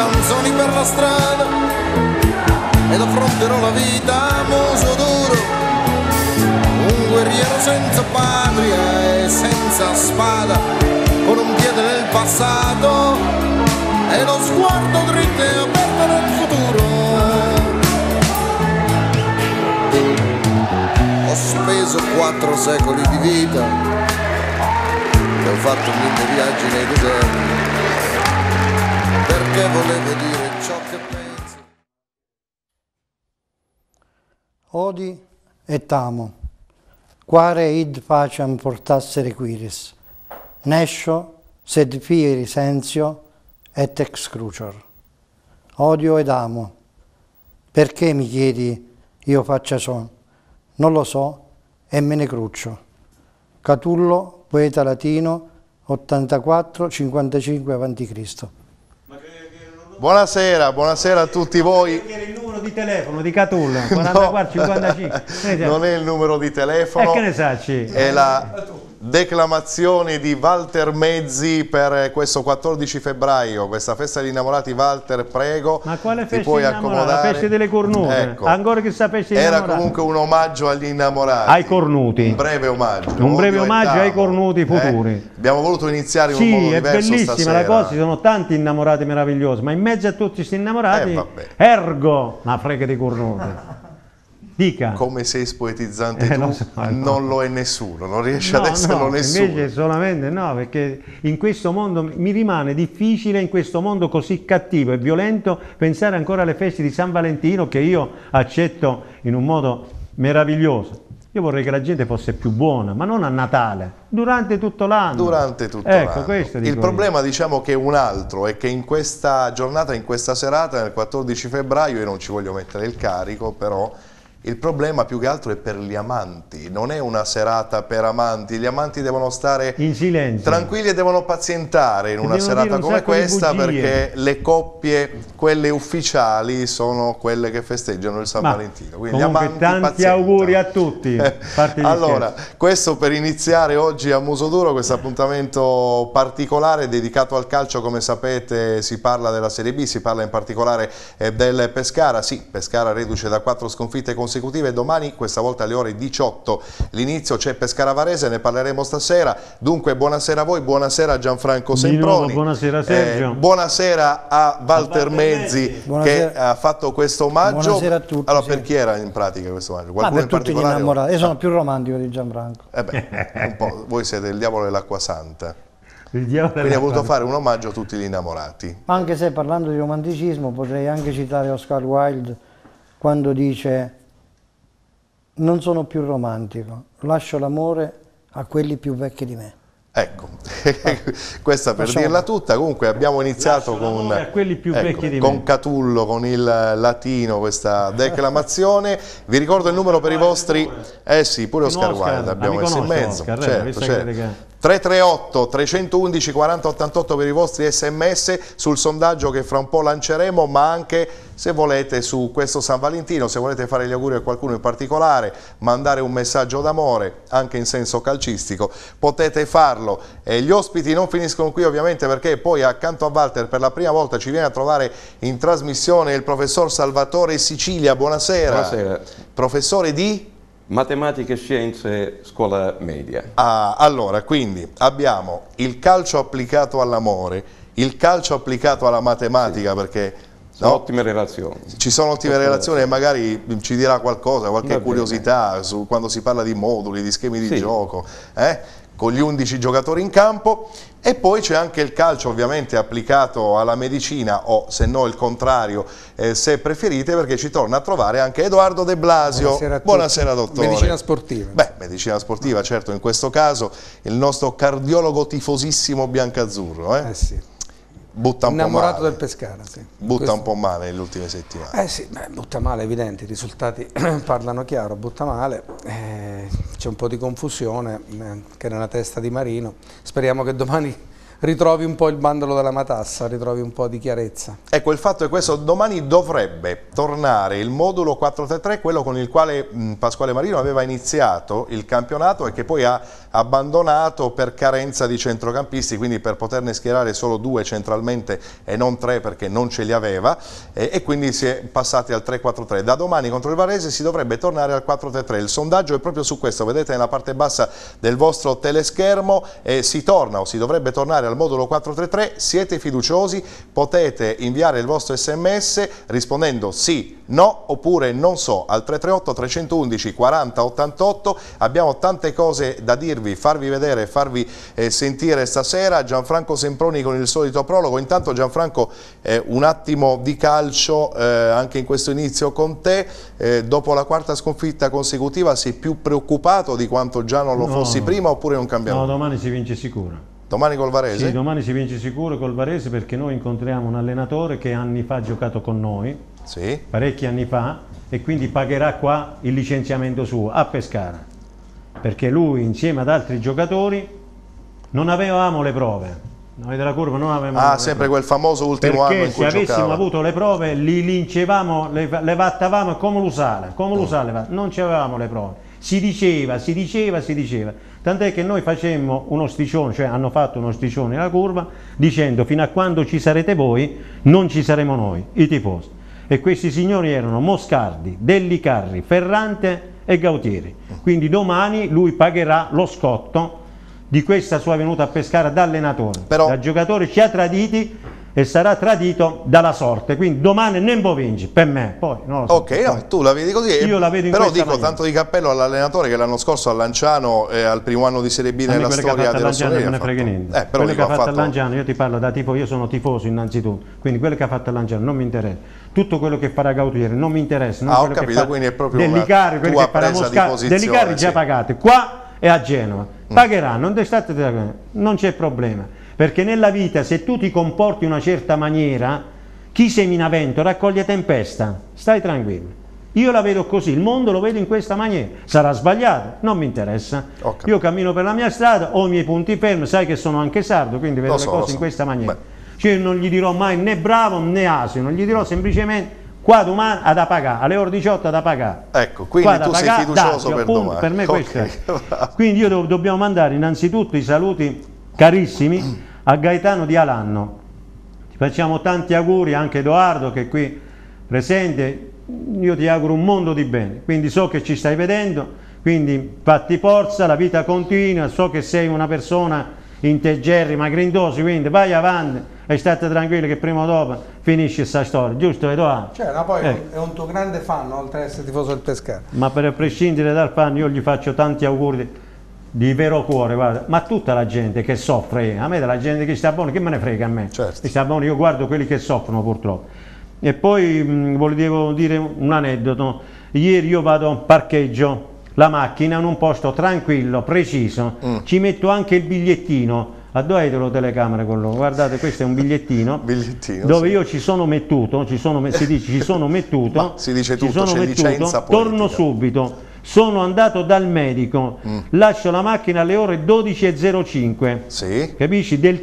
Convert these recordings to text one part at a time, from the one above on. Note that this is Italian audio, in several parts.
canzoni per la strada ed affronterò la vita a muso duro, un guerriero senza patria e senza spada, con un piede nel passato e lo sguardo dritto e aperto nel futuro. Ho speso 4 secoli di vita e ho fatto 1000 viaggi nei deserti, perché volevo dire ciò che penso. Odi et amo, quare id pacem portassere quiris, nescio sed fieri sensio et ex crucior. Odio ed amo. Perché mi chiedi io faccia ciò? Non lo so e me ne cruccio. Catullo, poeta latino, 84-55 a.C. Buonasera, buonasera a tutti voi. Era il numero di telefono di Catullo, 44-55. Non è il numero di telefono, che ne sacci? È la declamazione di Walter Mezzi per questo 14 febbraio, questa festa degli innamorati. Walter, prego, ma quale festa ti puoi accomodare? accomodare. La festa delle cornute, ecco. Ancora che sapessi Era innamorati. comunque un omaggio agli innamorati, ai cornuti, un breve omaggio, un breve omaggio ai cornuti futuri. Abbiamo voluto iniziare in un sì, modo è diverso bellissima stasera. la cosa, ci sono tanti innamorati meravigliosi, ma in mezzo a tutti questi innamorati ergo una frega di cornute. Dica. Come sei spoetizzante tu, so, non lo è nessuno, non riesce ad esserlo nessuno. Invece solamente no, perché in questo mondo mi rimane difficile, in questo mondo così cattivo e violento, pensare ancora alle feste di San Valentino, che io accetto in un modo meraviglioso. Io vorrei che la gente fosse più buona, ma non a Natale, durante tutto l'anno. Durante tutto l'anno. Questo dico il problema, diciamo, che è un altro, è che in questa giornata, in questa serata, nel 14 febbraio, io non ci voglio mettere il carico, però il problema più che altro è per gli amanti, non è una serata per amanti, gli amanti devono stare in silenzio, tranquilli e devono pazientare in una serata come questa, perché le coppie, quelle ufficiali, sono quelle che festeggiano il San Valentino. Quindi gli amanti tanti pazientano. Auguri a tutti. Allora, questo per iniziare oggi a Muso Duro, questo appuntamento particolare dedicato al calcio. Come sapete si parla della Serie B, si parla in particolare del Pescara. Sì, Pescara reduce da 4 sconfitte consecutive. Domani, questa volta alle ore 18, l'inizio, c'è Pescara Varese, ne parleremo stasera. Dunque buonasera a voi, buonasera a Gianfranco Semproni, buonasera Sergio, buonasera a Walter Mezzi che ha fatto questo omaggio. Buonasera a tutti. Allora, per chi era in pratica questo omaggio? Ma per tutti gli innamorati. Io sono più romantico di Gianfranco. Un po'. Voi siete il diavolo dell'acqua santa. Quindi ha voluto fare un omaggio a tutti gli innamorati. Anche se, parlando di romanticismo, potrei anche citare Oscar Wilde quando dice: non sono più romantico, lascio l'amore a quelli più vecchi di me. Ecco, questa per dirla tutta. Comunque abbiamo iniziato con Catullo, con il latino, questa declamazione. Vi ricordo il numero per i vostri... sì, pure Oscar Wilde abbiamo messo in mezzo. Certo. 338 311 40 88 per i vostri sms sul sondaggio che fra un po' lanceremo, ma anche, se volete, su questo San Valentino, se volete fare gli auguri a qualcuno in particolare, mandare un messaggio d'amore anche in senso calcistico, potete farlo. E gli ospiti non finiscono qui, ovviamente, perché poi accanto a Walter per la prima volta ci viene a trovare in trasmissione il professor Salvatore Sicilia. Buonasera. Buonasera. Professore di? Matematica e scienze, scuola media. Allora, quindi abbiamo il calcio applicato all'amore, il calcio applicato alla matematica, perché sono ottime relazioni. Ci sono ottime relazioni e magari ci dirà qualcosa, qualche curiosità su quando si parla di moduli, di schemi di gioco, con gli 11 giocatori in campo. E poi c'è anche il calcio, ovviamente, applicato alla medicina, o se no il contrario, se preferite, perché ci torna a trovare anche Edoardo De Blasio. Buonasera dottore. Medicina sportiva. Beh, medicina sportiva, certo, in questo caso il nostro cardiologo tifosissimo biancazzurro. Sì. Butta un innamorato po' male. del Pescara, sì. Butta un po' male nelle ultime settimane. Sì, butta male, evidente, i risultati parlano chiaro, butta male, c'è un po' di confusione che nella testa di Marino. Speriamo che domani ritrovi un po' il bandolo della matassa, ritrovi un po' di chiarezza. Ecco, il fatto è questo: domani dovrebbe tornare il modulo 4-3-3, quello con il quale Pasquale Marino aveva iniziato il campionato e che poi ha abbandonato per carenza di centrocampisti, quindi per poterne schierare solo 2 centralmente e non 3 perché non ce li aveva, e quindi si è passati al 3-4-3. Da domani contro il Varese si dovrebbe tornare al 4-3-3. Il sondaggio è proprio su questo, vedete nella parte bassa del vostro teleschermo, si torna o si dovrebbe tornare al modulo 4-3-3. Siete fiduciosi? Potete inviare il vostro sms rispondendo sì, no oppure non so al 338 311 40 88. Abbiamo tante cose da dirvi, farvi vedere, farvi sentire stasera. Gianfranco Semproni con il solito prologo. Intanto Gianfranco, un attimo di calcio anche in questo inizio con te. Dopo la 4ª sconfitta consecutiva sei più preoccupato di quanto già non lo fossi prima, oppure non cambia nulla? No, domani si vince sicuro. Domani col Varese? Sì, domani si vince sicuro col Varese, perché noi incontriamo un allenatore che anni fa ha giocato con noi, sì, parecchi anni fa, e quindi pagherà qua il licenziamento suo a Pescara, perché lui insieme ad altri giocatori non avevamo le prove. Noi della Curva non avevamo sempre quel famoso ultimo anno in cui giocava. Perché se avessimo avuto le prove li lincevamo, le vattavamo come l'usale, non ci avevamo le prove. Si diceva, tant'è che noi facemmo uno striscione, cioè hanno fatto uno striscione alla Curva dicendo: fino a quando ci sarete voi non ci saremo noi, i tifosi. E questi signori erano Moscardi, Dellicarri, Ferrante e Gautieri. Quindi domani lui pagherà lo scotto di questa sua venuta a Pescara da allenatore. Però da giocatore ci ha traditi e sarà tradito dalla sorte, quindi domani non può vincere per me. Poi non lo so, ok, no, tu la vedi così, io la vedo in però questa dico maniera. tanto di cappello all'allenatore che l'anno scorso a Lanciano, al primo anno di Serie B nella storia della Lanciano non me ne frega niente. Però quello che ha fatto a Lanciano, io ti parlo da tifo, io sono tifoso innanzitutto, quindi quello che ha fatto a Lanciano non mi interessa. Tutto quello che farà Gautieri non mi interessa. Non ho quello capito, che quindi è proprio Dellicari, quello che farà Moscardi, Dellicari già pagate qua e a Genova, pagheranno, non c'è problema, perché nella vita se tu ti comporti in una certa maniera, chi semina vento raccoglie tempesta, stai tranquillo. Io la vedo così, il mondo lo vedo in questa maniera. Sarà sbagliato, non mi interessa. Io cammino per la mia strada, ho i miei punti fermi, sai che sono anche sardo, quindi vedo le cose in questa maniera. Cioè non gli dirò mai né bravo né asino, non gli dirò semplicemente: qua domani ha da pagare, alle ore 18 ha da pagare. Ecco, quindi tu sei fiducioso per domani. Per me questo è. Quindi io dobbiamo mandare innanzitutto i saluti carissimi a Gaetano di Alanno. Ti facciamo tanti auguri, anche Edoardo che è qui presente. Io ti auguro un mondo di bene, quindi so che ci stai vedendo, quindi fatti forza, la vita continua, so che sei una persona integerrima, grindosa, quindi vai avanti e state tranquilli che prima o dopo finisce questa storia, giusto Edoardo? Cioè, ma poi è un tuo grande fan, oltre ad essere tifoso del Pescara. Ma per prescindere dal fan io gli faccio tanti auguri di vero cuore, guarda, ma tutta la gente che soffre, a me della gente che sta buona, che me ne frega a me, certo. Che sta buono, io guardo quelli che soffrono purtroppo. E poi volevo dire un aneddoto. Ieri io vado a un parcheggio la macchina in un posto tranquillo, preciso, ci metto anche il bigliettino. A dove lo telecamera quello? Guardate, questo è un bigliettino, dove io ci sono mettuto, si dice ci sono mettuto, ma si dice tutto, c'è licenza politica. Torno subito, sono andato dal medico, lascio la macchina alle ore 12.05, sì. Capisci? Del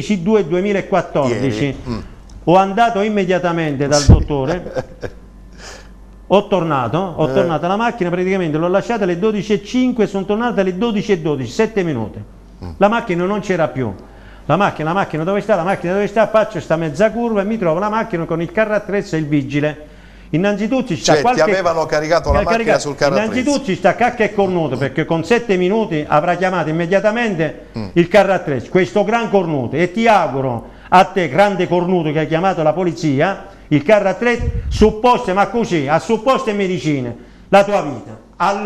13/2/2014. Ho andato immediatamente dal dottore, ho tornato alla macchina, praticamente l'ho lasciata alle 12.05, sono tornato alle 12.12, 7 minuti. La macchina non c'era più. La macchina dove sta? La macchina dove sta? Faccio sta mezza curva e mi trovo la macchina con il carro attrezzo e il vigile. Innanzitutto ci sta ti avevano caricato la macchina sul carro attrezzo. Innanzitutto ci sta cacca e cornuto, perché con 7 minuti avrà chiamato immediatamente il carro attrezzo, questo gran cornuto, e ti auguro a te, grande cornuto che hai chiamato la polizia, il carro attrezzo, supposte, ma così, a supposte medicine, la tua vita,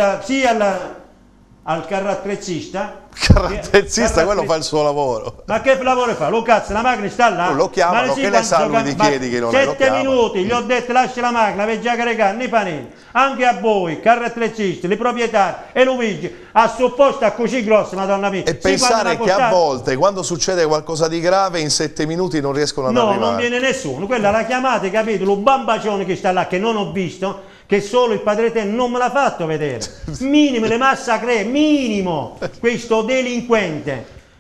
al carro attrezzista. Quello fa il suo lavoro. Ma che lavoro fa? Lo cazzo, la macchina sta là. Lo chiamano, che ne sa lui, gli chiedi che non è, lo 7 minuti, gli ho detto lascia la macchina, per già caricare, nei panini. Anche a voi, carro attrezzista, le proprietari e lo vigili, a supposto a così grosso, madonna mia. E pensare che a volte, quando succede qualcosa di grave, in 7 minuti non riescono ad arrivare. No, non viene nessuno. Quella la chiamate, capito? Lo bambacione che sta là, che non ho visto, che solo il padre te non me l'ha fatto vedere. Minimo, le massacre, minimo, questo delinquente.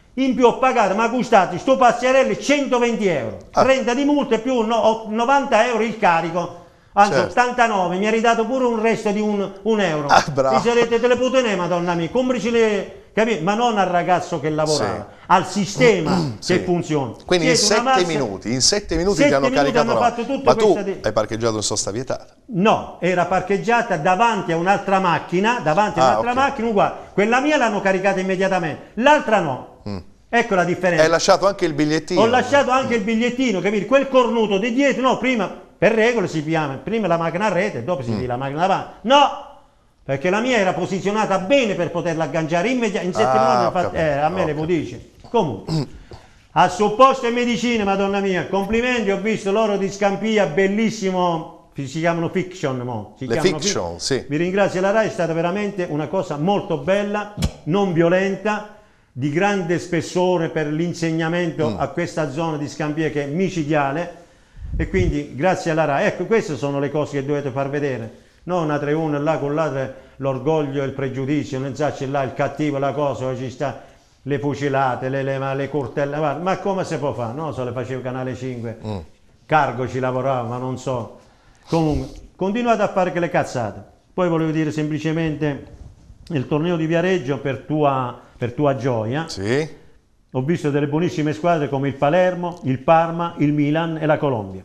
In più ho pagato, ma costati sto passerello 120 euro, 30 di multa più 90 euro il carico, anzi certo. 89, mi ha ridato pure un resto di un euro. Mi sarete te le putene, madonna mia, complici le... Capito? Ma non al ragazzo che lavorava, al sistema che funziona. Quindi in 7 minuti ti hanno caricato fatto tutto. Ma tu hai parcheggiato in sosta vietata? No, era parcheggiata davanti a un'altra macchina, macchina uguale. Quella mia l'hanno caricata immediatamente, l'altra no. Ecco la differenza. Hai lasciato anche il bigliettino? Ho lasciato anche il bigliettino, capito? Quel cornuto di dietro, no, prima per regole si chiama, prima la macchina a rete, dopo si la macchina davanti. No! Perché la mia era posizionata bene per poterla agganciare immediatamente, in 7 minuti a me le può dire. Comunque, a supposto e medicine, madonna mia, complimenti, ho visto l'oro di Scampia, bellissimo, si chiamano fiction, mo. Le fiction, sì. Vi ringrazio, la RAI è stata veramente una cosa molto bella, non violenta, di grande spessore per l'insegnamento a questa zona di Scampia che è micidiale, e quindi grazie alla RAI. Ecco, queste sono le cose che dovete far vedere. Non una 3-1 là con l'orgoglio e il pregiudizio, non sa c'è là il cattivo, la cosa, ci sta le fucilate, le cortelle, ma come si può fare? No, se le faceva Canale 5, Cargo ci lavorava, ma non so. Comunque, continuate a fare che le cazzate. Poi volevo dire semplicemente il torneo di Viareggio per tua gioia. Sì. Ho visto delle buonissime squadre come il Palermo, il Parma, il Milan e la Colombia.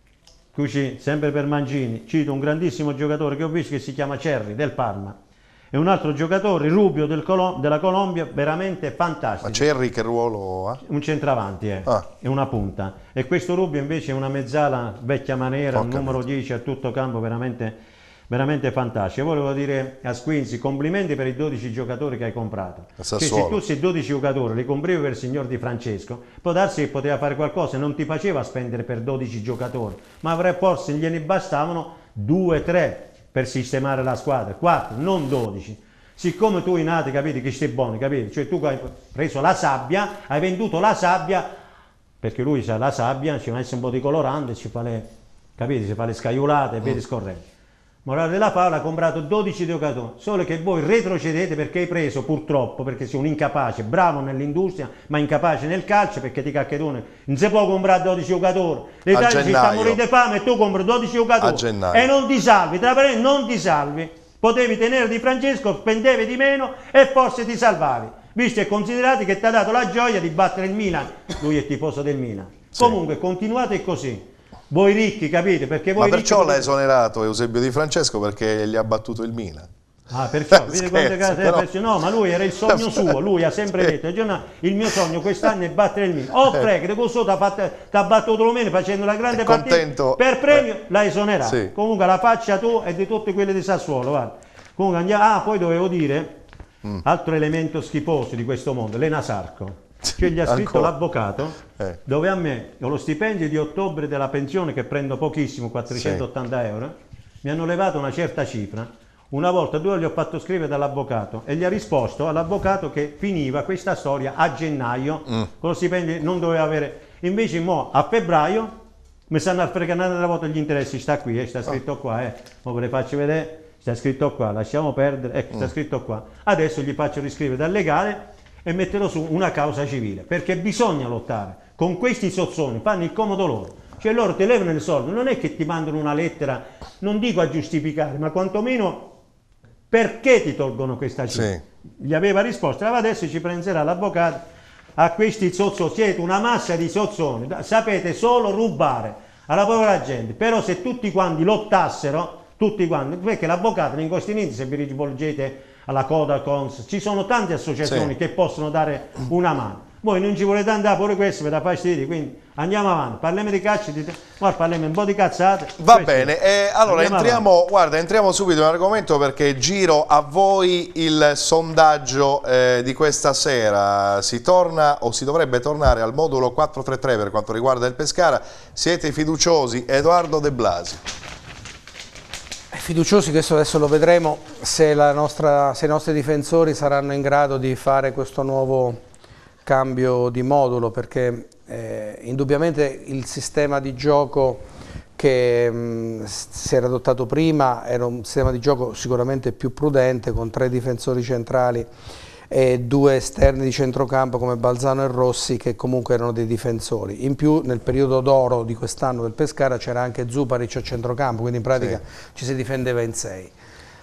Qui sempre per Mangini, cito un grandissimo giocatore che ho visto che si chiama Cerri del Parma e un altro giocatore, Rubio della Colombia, veramente fantastico. Ma Cerri che ruolo ha? Un centravanti è una punta, e questo Rubio invece è una mezzala vecchia maniera, un numero 10 a tutto campo, veramente fantastico. Volevo dire a Squinzi, complimenti per i 12 giocatori che hai comprato. Cioè, se tu sei 12 giocatori li comprivi per il signor Di Francesco, può darsi che poteva fare qualcosa, non ti faceva spendere per 12 giocatori, ma forse gliene bastavano 2-3 per sistemare la squadra, 4, non 12. Siccome tu in Ate, capite che stai buono, capite? Cioè tu hai preso la sabbia, hai venduto la sabbia, perché lui sa la sabbia, ci mette un po' di colorante, ci fa le, capite? Si fa le scaiolate e via discorrendo. Morale della favola, ha comprato 12 giocatori, solo che voi retrocedete perché hai preso, purtroppo, perché sei un incapace, bravo nell'industria, ma incapace nel calcio, perché ti cacchedone, non si può comprare 12 giocatori, l'Italia si sta morendo di fame e tu compri 12 giocatori e non ti salvi, tra parentesi non ti salvi, potevi tenere Di Francesco, spendevi di meno e forse ti salvavi, visto e considerati che ti ha dato la gioia di battere il Milan, lui è tifoso del Milan. Sì. Comunque continuate così. Voi ricchi, capite? Perché voi ma perciò l'ha esonerato Eusebio Di Francesco, perché gli ha battuto il Milan. Ah, perciò, no, ma lui era il sogno suo, lui ha sempre detto, il mio sogno quest'anno è battere il Milan. Oh, prego, questo ti ha battuto lo meno facendo una grande partita, per premio l'ha esonerato. Sì. Comunque la faccia tu e di tutti quelli di Sassuolo, guarda. Comunque andiamo, poi dovevo dire, altro elemento schifoso di questo mondo, Lena Sarco. Che gli ha scritto l'avvocato, dove a me ho lo stipendio di ottobre della pensione che prendo pochissimo, 480 euro, mi hanno levato una certa cifra. Una volta, due gli ho fatto scrivere dall'avvocato e gli ha risposto all'avvocato che finiva questa storia a gennaio, con lo stipendio non doveva avere. Invece mo a febbraio mi stanno a fregare un'altra volta gli interessi, sta qui, sta scritto qua, ora ve le faccio vedere, sta scritto qua, lasciamo perdere, ecco, sta scritto qua. Adesso gli faccio riscrivere dal legale e metterò su una causa civile, perché bisogna lottare con questi sozzoni, fanno il comodo loro, cioè loro ti levano il soldo, non è che ti mandano una lettera, non dico a giustificare, ma quantomeno perché ti tolgono questa cifra. Sì. Gli aveva risposto, adesso ci prenderà l'avvocato a questi sozzoni, siete una massa di sozzoni, sapete solo rubare alla povera gente, però se tutti quanti lottassero, tutti quanti, perché l'avvocato in questi inizi, se vi rivolgete alla Codacons, ci sono tante associazioni che possono dare una mano. Voi non ci volete andare pure questo per da fastidio, quindi andiamo avanti, parliamo di calcio, parliamo un po' di cazzate. Va bene, allora entriamo subito in argomento, perché giro a voi il sondaggio di questa sera. Si torna o si dovrebbe tornare al modulo 4-3-3 per quanto riguarda il Pescara. Siete fiduciosi? Edoardo De Blasi. Fiduciosi, questo adesso lo vedremo, se i nostri difensori saranno in grado di fare questo nuovo cambio di modulo, perché indubbiamente il sistema di gioco che si era adottato prima era un sistema di gioco sicuramente più prudente, con 3 difensori centrali e 2 esterni di centrocampo come Balzano e Rossi, che comunque erano dei difensori. In più nel periodo d'oro di quest'anno del Pescara c'era anche Zuparic a centrocampo, quindi in pratica ci si difendeva in 6.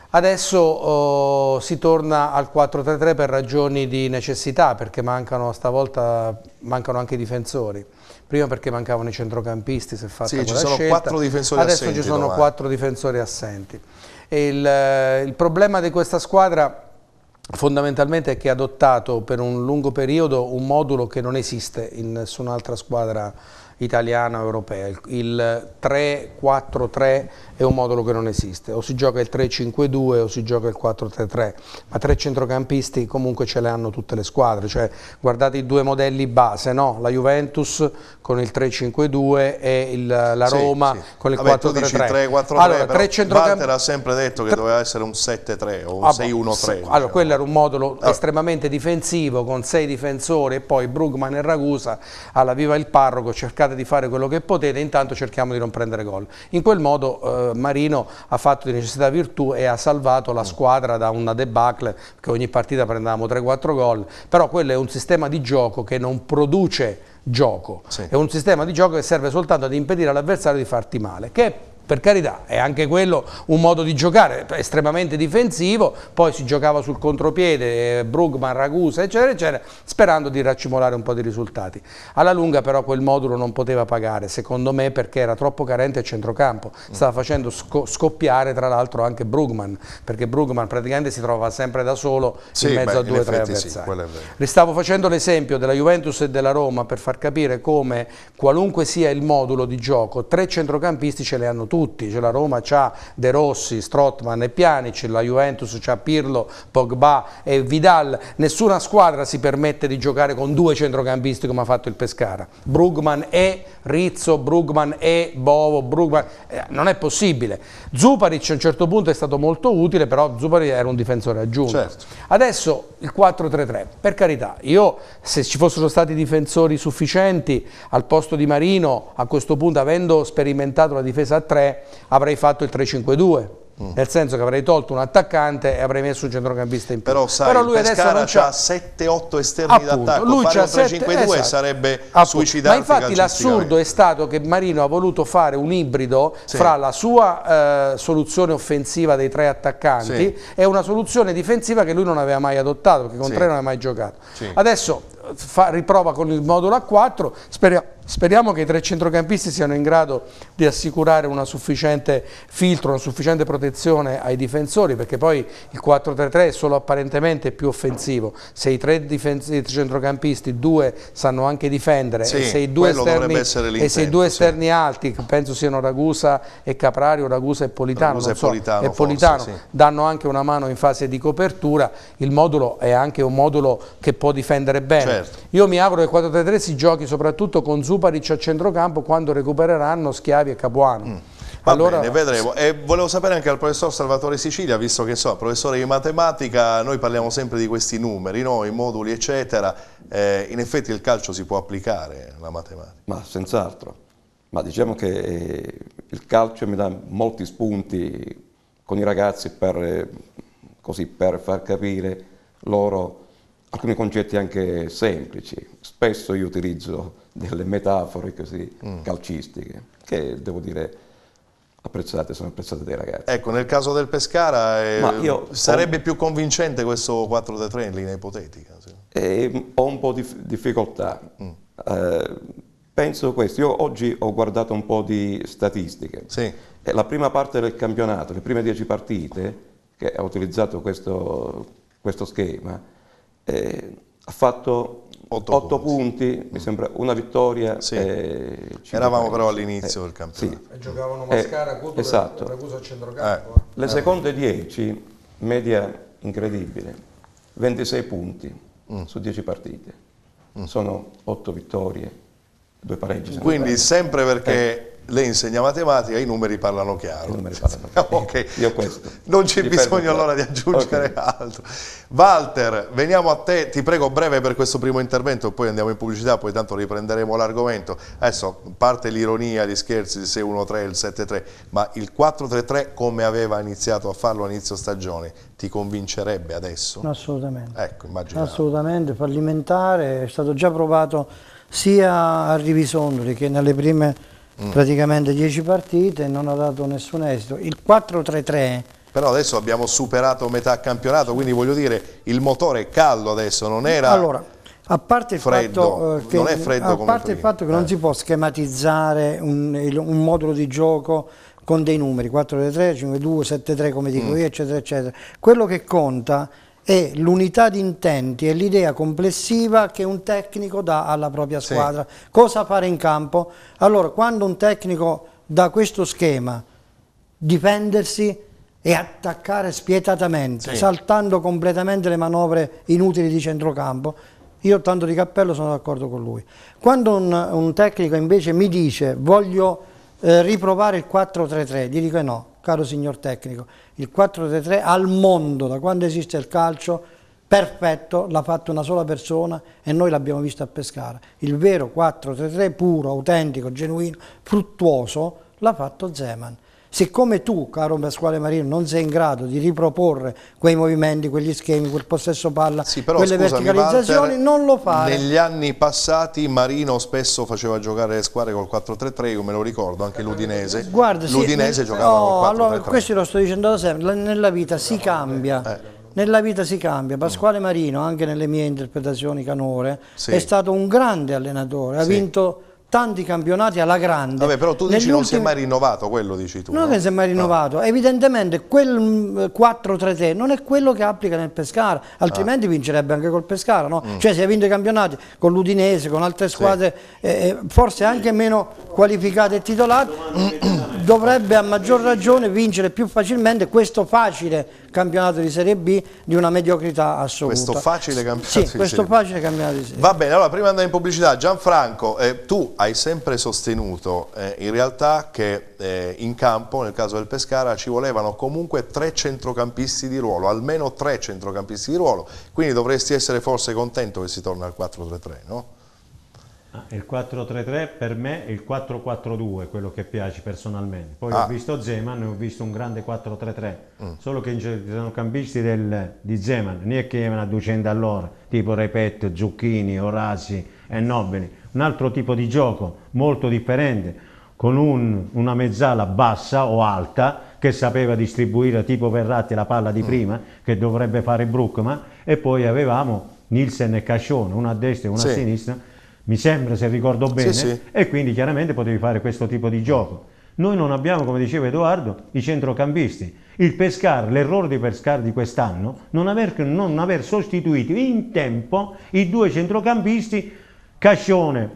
Adesso si torna al 4-3-3 per ragioni di necessità, perché stavolta mancano anche i difensori. Prima perché mancavano i centrocampisti, si è fatta quella scelta. Ci sono 4 difensori assenti. Adesso ci sono 4 difensori assenti. E il problema di questa squadra fondamentalmente è che ha adottato per un lungo periodo un modulo che non esiste in nessun'altra squadra italiana o europea. Il 3-4-3 è un modulo che non esiste, o si gioca il 3-5-2 o si gioca il 4-3-3, ma 3 centrocampisti comunque ce le hanno tutte le squadre, cioè guardate i 2 modelli base, no? La Juventus con il 3-5-2 e la Roma con il 4-3-3. Allora, Walter ha sempre detto che doveva essere un 7-3 o un 6-1-3. Allora, quello era un modulo estremamente difensivo con 6 difensori e poi Brugman e Ragusa, alla viva il parroco, cercate di fare quello che potete, intanto cerchiamo di non prendere gol. In quel modo Marino ha fatto di necessità virtù e ha salvato la squadra da una debacle, che ogni partita prendevamo 3-4 gol, però quello è un sistema di gioco che non produce gioco, è un sistema di gioco che serve soltanto ad impedire all'avversario di farti male, che per carità è anche quello un modo di giocare estremamente difensivo, poi si giocava sul contropiede, Brugman, Ragusa eccetera eccetera, sperando di raccimolare un po' di risultati. Alla lunga però quel modulo non poteva pagare, secondo me, perché era troppo carente a centrocampo, stava facendo scoppiare tra l'altro anche Brugman, perché Brugman praticamente si trovava sempre da solo in mezzo a 2 o 3 avversari. Stavo facendo l'esempio della Juventus e della Roma per far capire come qualunque sia il modulo di gioco, 3 centrocampisti ce le hanno tutti. Cioè la Roma c'ha De Rossi, Strootman e Pjanic, la Juventus c'ha Pirlo, Pogba e Vidal. Nessuna squadra si permette di giocare con 2 centrocampisti come ha fatto il Pescara. Brugman e Rizzo, Brugman e Bovo, Brugman, non è possibile. Zuparic a un certo punto è stato molto utile, però Zuparic era un difensore aggiunto. Adesso il 4-3-3, per carità, io se ci fossero stati difensori sufficienti al posto di Marino, a questo punto avendo sperimentato la difesa a 3, avrei fatto il 3-5-2, nel senso che avrei tolto un attaccante e avrei messo un centrocampista in più. Però sai, lui adesso non c'ha 7-8 esterni d'attacco, lui fare un 3-5-2 sarebbe suicidarsi. Ma infatti l'assurdo è stato che Marino ha voluto fare un ibrido fra la sua soluzione offensiva dei 3 attaccanti e una soluzione difensiva che lui non aveva mai adottato, perché con 3 non aveva mai giocato. Adesso riprova con il modulo a 4, speriamo che i 3 centrocampisti siano in grado di assicurare una sufficiente filtro, una sufficiente protezione ai difensori, perché poi il 4-3-3 è solo apparentemente più offensivo. Se i 3 centrocampisti, 2 sanno anche difendere, e se i 2 esterni alti, che penso siano Ragusa e Caprario, Ragusa e Politano, danno anche una mano in fase di copertura, il modulo è anche un modulo che può difendere bene. Io mi auguro che il 4-3-3 si giochi soprattutto con Zuparic a centrocampo quando recupereranno Schiavi e Capuano. Allora, bene, vedremo. E volevo sapere anche al professor Salvatore Sicilia, visto che professore di matematica, noi parliamo sempre di questi numeri, no? I moduli eccetera, in effetti il calcio si può applicare alla matematica? Ma senz'altro, ma diciamo che il calcio mi dà molti spunti con i ragazzi per far capire loro alcuni concetti anche semplici. Spesso io utilizzo delle metafore così calcistiche che devo dire sono apprezzate dai ragazzi. Ecco, nel caso del Pescara sarebbe più convincente questo 4-3 in linea ipotetica? Ho un po' di difficoltà. Penso questo, io oggi ho guardato un po' di statistiche. La prima parte del campionato, le prime 10 partite che ha utilizzato questo schema, ha fatto 8 punti, mi sembra una vittoria. Eravamo però all'inizio del campionato. E giocavano Mascara, Cuto, Ragusa a centrocampo. Le seconde 10, media incredibile, 26 punti su 10 partite. Sono 8 vittorie, 2 pareggi. Quindi sempre perché lei insegna matematica, i numeri parlano chiaro. Okay. Io questo. Non c'è bisogno allora di aggiungere altro. Walter, veniamo a te, ti prego breve per questo primo intervento, poi andiamo in pubblicità, poi tanto riprenderemo l'argomento. Adesso parte l'ironia, gli scherzi, il 6-1-3, il 7-3, ma il 4-3-3 come aveva iniziato a farlo a inizio stagione, ti convincerebbe adesso? Assolutamente. Ecco, immaginavo. Assolutamente, fallimentare, è stato già provato sia a Rivisondoli che nelle prime praticamente 10 partite, non ha dato nessun esito. Il 4-3-3 però adesso abbiamo superato metà campionato, quindi voglio dire il motore è caldo adesso, non era allora, a parte il freddo, fatto che, non è freddo come parte il fatto che non si può schematizzare un modulo di gioco con dei numeri 4-3-3, 5-2, 7-3 come dico io, eccetera eccetera. Quello che conta è l'unità di intenti e l'idea complessiva che un tecnico dà alla propria squadra. Sì. Cosa fare in campo? Allora, quando un tecnico dà questo schema, difendersi e attaccare spietatamente, saltando completamente le manovre inutili di centrocampo, io tanto di cappello sono d'accordo con lui. Quando un tecnico invece mi dice voglio riprovare il 4-3-3, gli dico no, caro signor tecnico, il 4-3-3 al mondo, da quando esiste il calcio, perfetto, l'ha fatto una sola persona e noi l'abbiamo visto a Pescara. Il vero 4-3-3 puro, autentico, genuino, fruttuoso, l'ha fatto Zeman. Siccome tu, caro Pasquale Marino, non sei in grado di riproporre quei movimenti, quegli schemi, quel possesso palla, però, quelle verticalizzazioni, Walter, non lo fare. Negli anni passati Marino spesso faceva giocare le squadre col 4-3-3, io me lo ricordo, anche l'Udinese. Guarda, l'Udinese giocava col 4-3-3. Allora, questo lo sto dicendo da sempre, nella vita si cambia. Nella vita si cambia. Pasquale Marino, anche nelle mie interpretazioni canore, è stato un grande allenatore, ha vinto tanti campionati alla grande. Vabbè, però tu dici non si è mai rinnovato, quello dici tu. Non si è mai rinnovato, evidentemente quel 4-3-3 non è quello che applica nel Pescara, altrimenti vincerebbe anche col Pescara, no? Cioè se ha vinto i campionati con l'Udinese, con altre squadre forse anche meno qualificate e titolate, dovrebbe a maggior ragione vincere più facilmente questo facile campionato di Serie B di una mediocrità assoluta. Questo facile campionato di questo facile campionato di Serie B. Va bene, allora prima di andare in pubblicità, Gianfranco, tu hai sempre sostenuto in realtà che in campo, nel caso del Pescara, ci volevano comunque 3 centrocampisti di ruolo, almeno 3 centrocampisti di ruolo, quindi dovresti essere forse contento che si torna al 4-3-3, no? Il 4-3-3 per me è il 4-4-2, quello che piace personalmente. Poi ho visto Zeman e ho visto un grande 4-3-3, solo che i centrocampisti di Zeman non è che vanno a 200 all'ora, tipo Repetto, Zucchini, Orasi e Nobili. Un altro tipo di gioco molto differente, con una mezzala bassa o alta che sapeva distribuire tipo Verratti la palla di prima, che dovrebbe fare Bruckman, e poi avevamo Nielsen e Cascione, una a destra e una a sinistra, mi sembra, se ricordo bene, e quindi chiaramente potevi fare questo tipo di gioco. Noi non abbiamo, come diceva Edoardo, i centrocampisti. Il Pescara, l'errore di Pescara di quest'anno, non aver sostituito in tempo i 2 centrocampisti, Cascione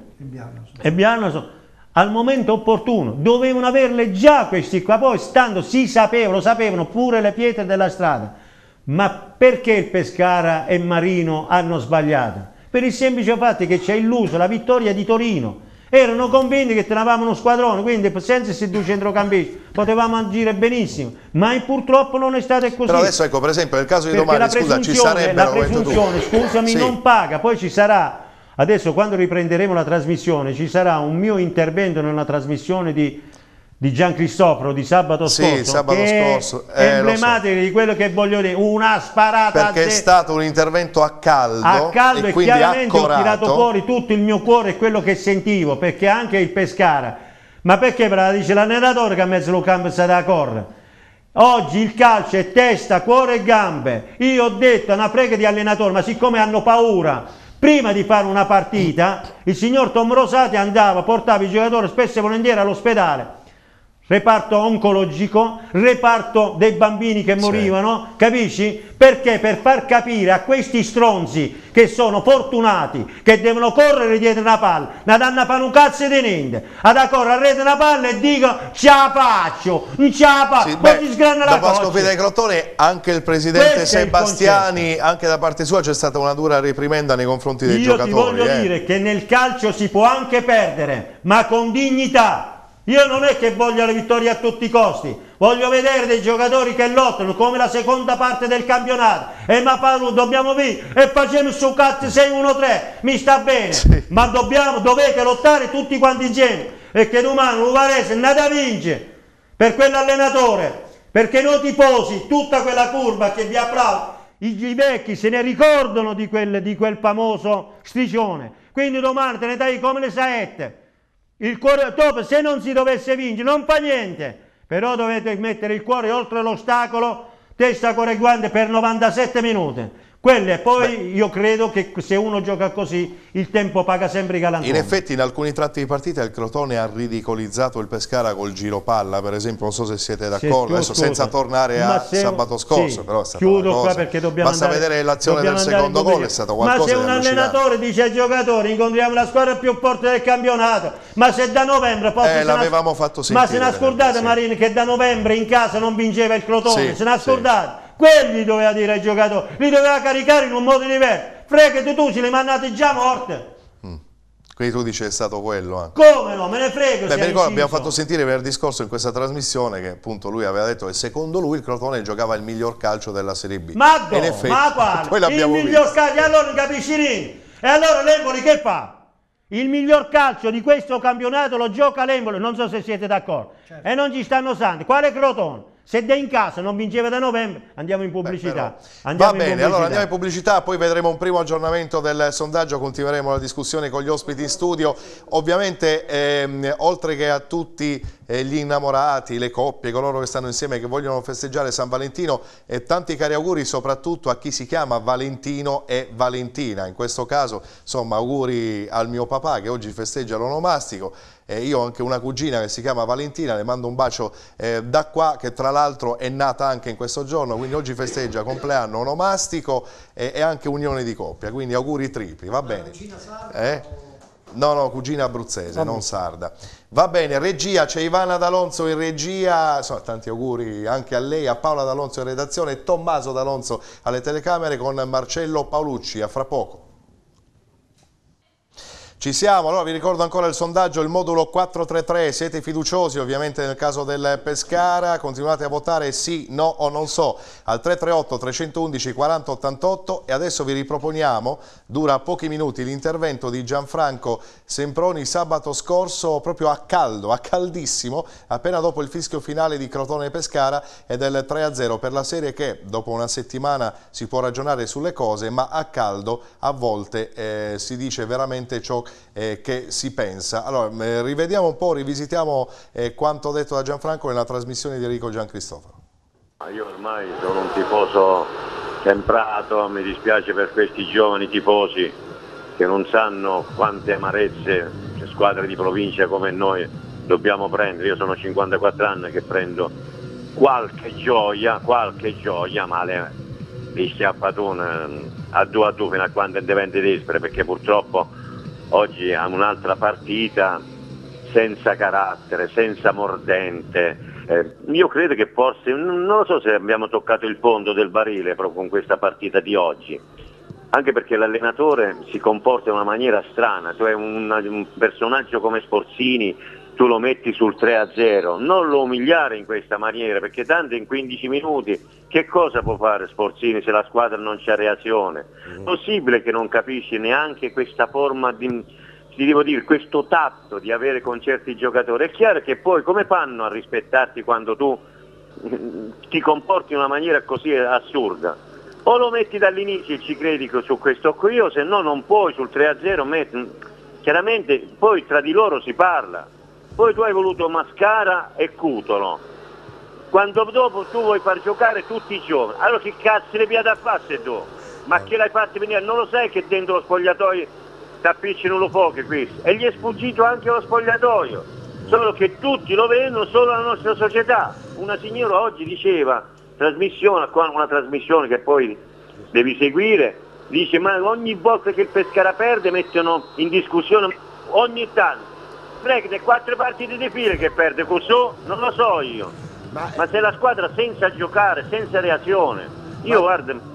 e Bianaso, al momento opportuno. Dovevano averle già questi qua, poi stando, lo sapevano pure le pietre della strada. Ma perché il Pescara e Marino hanno sbagliato? Per il semplice fatto che ci ha illuso la vittoria di Torino. Erano convinti che tenevamo uno squadrone, quindi senza questi 2 centrocampisti potevamo agire benissimo, ma purtroppo non è stato così. Però adesso, ecco, per esempio nel caso di domani, scusa, ci sarebbe la presunzione, scusami, non paga. Poi ci sarà, adesso quando riprenderemo la trasmissione, ci sarà un mio intervento nella trasmissione di Gian Cristoforo di sabato scorso, che è emblematico di quello che voglio dire, una sparata perché è stato un intervento a caldo e chiaramente ho tirato fuori tutto il mio cuore e quello che sentivo, perché anche il Pescara, ma perché me la dice l'allenatore che a mezzo campo sta da correre? Oggi il calcio è testa, cuore e gambe. Io ho detto una prega di allenatori, ma siccome hanno paura, prima di fare una partita il signor Tom Rosati portava i giocatori spesso e volentieri all'ospedale, reparto oncologico, reparto dei bambini che morivano, capisci? Perché? Per far capire a questi stronzi che sono fortunati, che devono correre dietro una palla, non danno a fare un cazzo di niente, ad correre a rete una palla e dicono ce la faccio, poi ti sgranano la cosa. Dopo la sconfitta dei Crotone, anche il presidente Sebastiani, anche da parte sua c'è stata una dura reprimenda nei confronti dei giocatori. Io ti voglio dire che nel calcio si può anche perdere, ma con dignità. Io non è che voglio la vittoria a tutti i costi, voglio vedere dei giocatori che lottano come la seconda parte del campionato. E ma Paolo, dobbiamo vincere e facciamo su cazzo 6-1-3, mi sta bene, sì. Ma dovete lottare tutti quanti insieme, e che domani l'Uvarese è andata a vincere per quell'allenatore, perché noi tifosi, tutta quella curva che vi applaude, i vecchi se ne ricordano di quel famoso striscione, quindi domani te ne dai come le saette. Il cuore, dopo, se non si dovesse vincere non fa niente, però dovete mettere il cuore oltre l'ostacolo, testa correguante per 97 minuti. Quelle, poi io credo che se uno gioca così il tempo paga sempre i galantuomini. In effetti in alcuni tratti di partita il Crotone ha ridicolizzato il Pescara col giro palla, per esempio, non so se siete d'accordo, adesso senza tornare a sabato scorso, sì, però è stata una cosa. Qua perché dobbiamo basta vedere l'azione del secondo gol, è stato qualcosa di allucinante. Ma se un allenatore dice ai giocatori incontriamo la squadra più forte del campionato, ma se da novembre l'avevamo fatto sentire. Ma se ne scordate, sì. Marini, che da novembre in casa non vinceva il Crotone, sì, se ne scordate. Sì. Quelli doveva dire ai giocatori, li doveva caricare in un modo diverso. Frega tu se li mandate già morte. Quindi tu dici è stato quello. Come no, me ne frego. Beh, mi ricordo, abbiamo fatto sentire venerdì scorso in questa trasmissione che appunto lui aveva detto che secondo lui il Crotone giocava il miglior calcio della Serie B. Ma effetti, ma quale? Il miglior calcio, allora non capisci niente. E allora l'Empoli che fa? Il miglior calcio di questo campionato lo gioca l'Empoli, non so se siete d'accordo. Certo. E non ci stanno santi. Quale Crotone? Se da in casa non vinceva da novembre, andiamo in pubblicità. Va bene, allora andiamo in pubblicità, poi vedremo un primo aggiornamento del sondaggio, continueremo la discussione con gli ospiti in studio. Ovviamente, oltre che a tutti gli innamorati, le coppie, coloro che stanno insieme, che vogliono festeggiare San Valentino, e tanti cari auguri soprattutto a chi si chiama Valentino e Valentina. In questo caso, insomma, auguri al mio papà che oggi festeggia l'onomastico. Io ho anche una cugina che si chiama Valentina, le mando un bacio da qua, che tra l'altro è nata anche in questo giorno, quindi oggi festeggia compleanno onomastico e anche unione di coppia, quindi auguri tripli, va bene? Cugina sarda? No, cugina abruzzese, non sarda. Va bene, regia, c'è Ivana D'Alonso in regia, insomma, tanti auguri anche a lei, a Paola D'Alonso in redazione e Tommaso D'Alonso alle telecamere con Marcello Paolucci, a fra poco. Ci siamo, allora vi ricordo ancora il sondaggio, il modulo 433, siete fiduciosi ovviamente nel caso del Pescara, continuate a votare sì, no o non so al 338 311 40 88 e adesso vi riproponiamo, dura pochi minuti, l'intervento di Gianfranco Semproni sabato scorso proprio a caldo, a caldissimo, appena dopo il fischio finale di Crotone Pescara e del 3-0 per la serie che dopo una settimana si può ragionare sulle cose, ma a caldo a volte si dice veramente ciò che si pensa. Allora, rivediamo un po', rivisitiamo quanto detto da Gianfranco nella trasmissione di Enrico Giancristoforo. Io ormai sono un tifoso temprato, mi dispiace per questi giovani tifosi che non sanno quante amarezze squadre di provincia come noi dobbiamo prendere. Io sono 54 anni che prendo qualche gioia, ma le schiappatone a due fino a quando diventa dispre, perché purtroppo oggi ha un'altra partita senza carattere, senza mordente. Io credo che forse, non lo so se abbiamo toccato il fondo del barile proprio con questa partita di oggi, anche perché l'allenatore si comporta in una maniera strana, cioè un personaggio come Sforzini tu lo metti sul 3-0, non lo umiliare in questa maniera, perché tanto in 15 minuti che cosa può fare Sforzini se la squadra non c'ha reazione? Possibile che non capisci neanche questa forma questo tatto di avere con certi giocatori? È chiaro che poi come fanno a rispettarti quando tu ti comporti in una maniera così assurda? O lo metti dall'inizio e ci credi su questo qui, o se no non puoi sul 3-0 chiaramente poi tra di loro si parla. Poi tu hai voluto Mascara e Cutolo, quando dopo tu vuoi far giocare tutti i giovani, allora che cazzo le piede a fare tu? Ma che l'hai fatto venire? Non lo sai che dentro lo spogliatoio t'appiccino lo fuoco qui? E gli è sfuggito anche lo spogliatoio, solo che tutti lo vedono solo la nostra società. Una signora oggi diceva, una trasmissione che poi devi seguire, dice ma ogni volta che il Pescara perde mettono in discussione, ogni tanto. Prego, 4 partite di fila che perde così, non lo so io, ma se la squadra senza giocare, senza reazione, io guarda,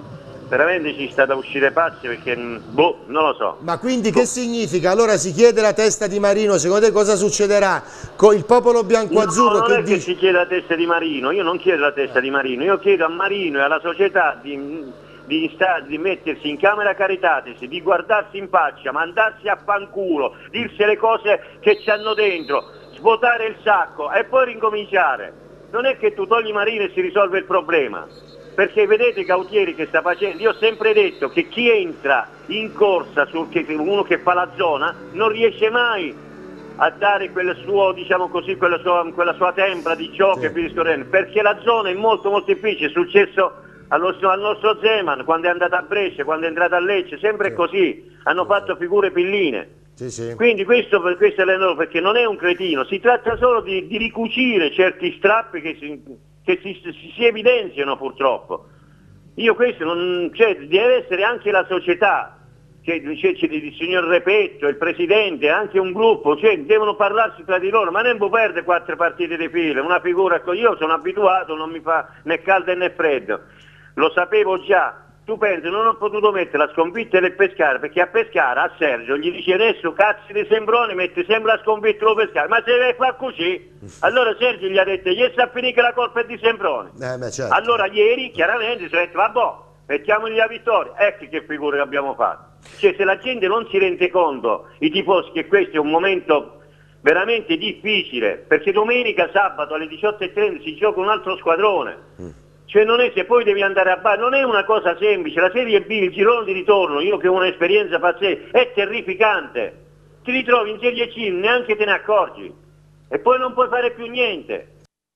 veramente ci sta da uscire pazzi perché, boh, non lo so. Ma quindi che significa? Allora si chiede la testa di Marino, secondo te cosa succederà con il popolo bianco-azzurro? No, non è che si chiede la testa di Marino, io non chiedo la testa di Marino, io chiedo a Marino e alla società di mettersi in camera caritatis, di guardarsi in faccia, mandarsi a fanculo, dirsi le cose che c'hanno dentro, svuotare il sacco e poi ricominciare. Non è che tu togli Marino e si risolve il problema. Perché vedete Gautieri che sta facendo, io ho sempre detto che chi entra in corsa, uno che fa la zona, non riesce mai a dare quel suo, diciamo così, quella sua tempra di gioco e via discorrendo, perché la zona è molto molto difficile, è successo al nostro Zeman, quando è andato a Brescia, quando è entrato a Lecce, sempre così, hanno fatto figure pilline. Quindi questo è l'enorme, perché non è un cretino, si tratta solo di ricucire certi strappi che si evidenziano purtroppo. Io questo non, cioè, deve essere anche la società, c'è il signor Repetto, il presidente, anche un gruppo, cioè devono parlarsi tra di loro, ma non può perdere 4 partite di fila, una figura, io sono abituato, non mi fa né caldo né freddo, lo sapevo già. Tu pensi, non ho potuto mettere la sconfitta del Pescara, perché a Pescara, a Sergio, gli dice adesso cazzo di Sembroni, mette sempre la sconfitta dello Pescara, ma se deve fare così, allora Sergio gli ha detto, gli sa finire che la colpa è di Sembroni. Certo. Allora ieri chiaramente si è detto, vabbè, mettiamogli la vittoria, ecco che figure che abbiamo fatto. Cioè se la gente non si rende conto, i tifosi, che questo è un momento veramente difficile, perché domenica, sabato alle 18:30 si gioca un altro squadrone. Cioè non è, se poi devi andare a Bari, non è una cosa semplice, la Serie B, il girone di ritorno, io che ho un'esperienza pazzesca, è terrificante, ti ritrovi in Serie C, neanche te ne accorgi, e poi non puoi fare più niente.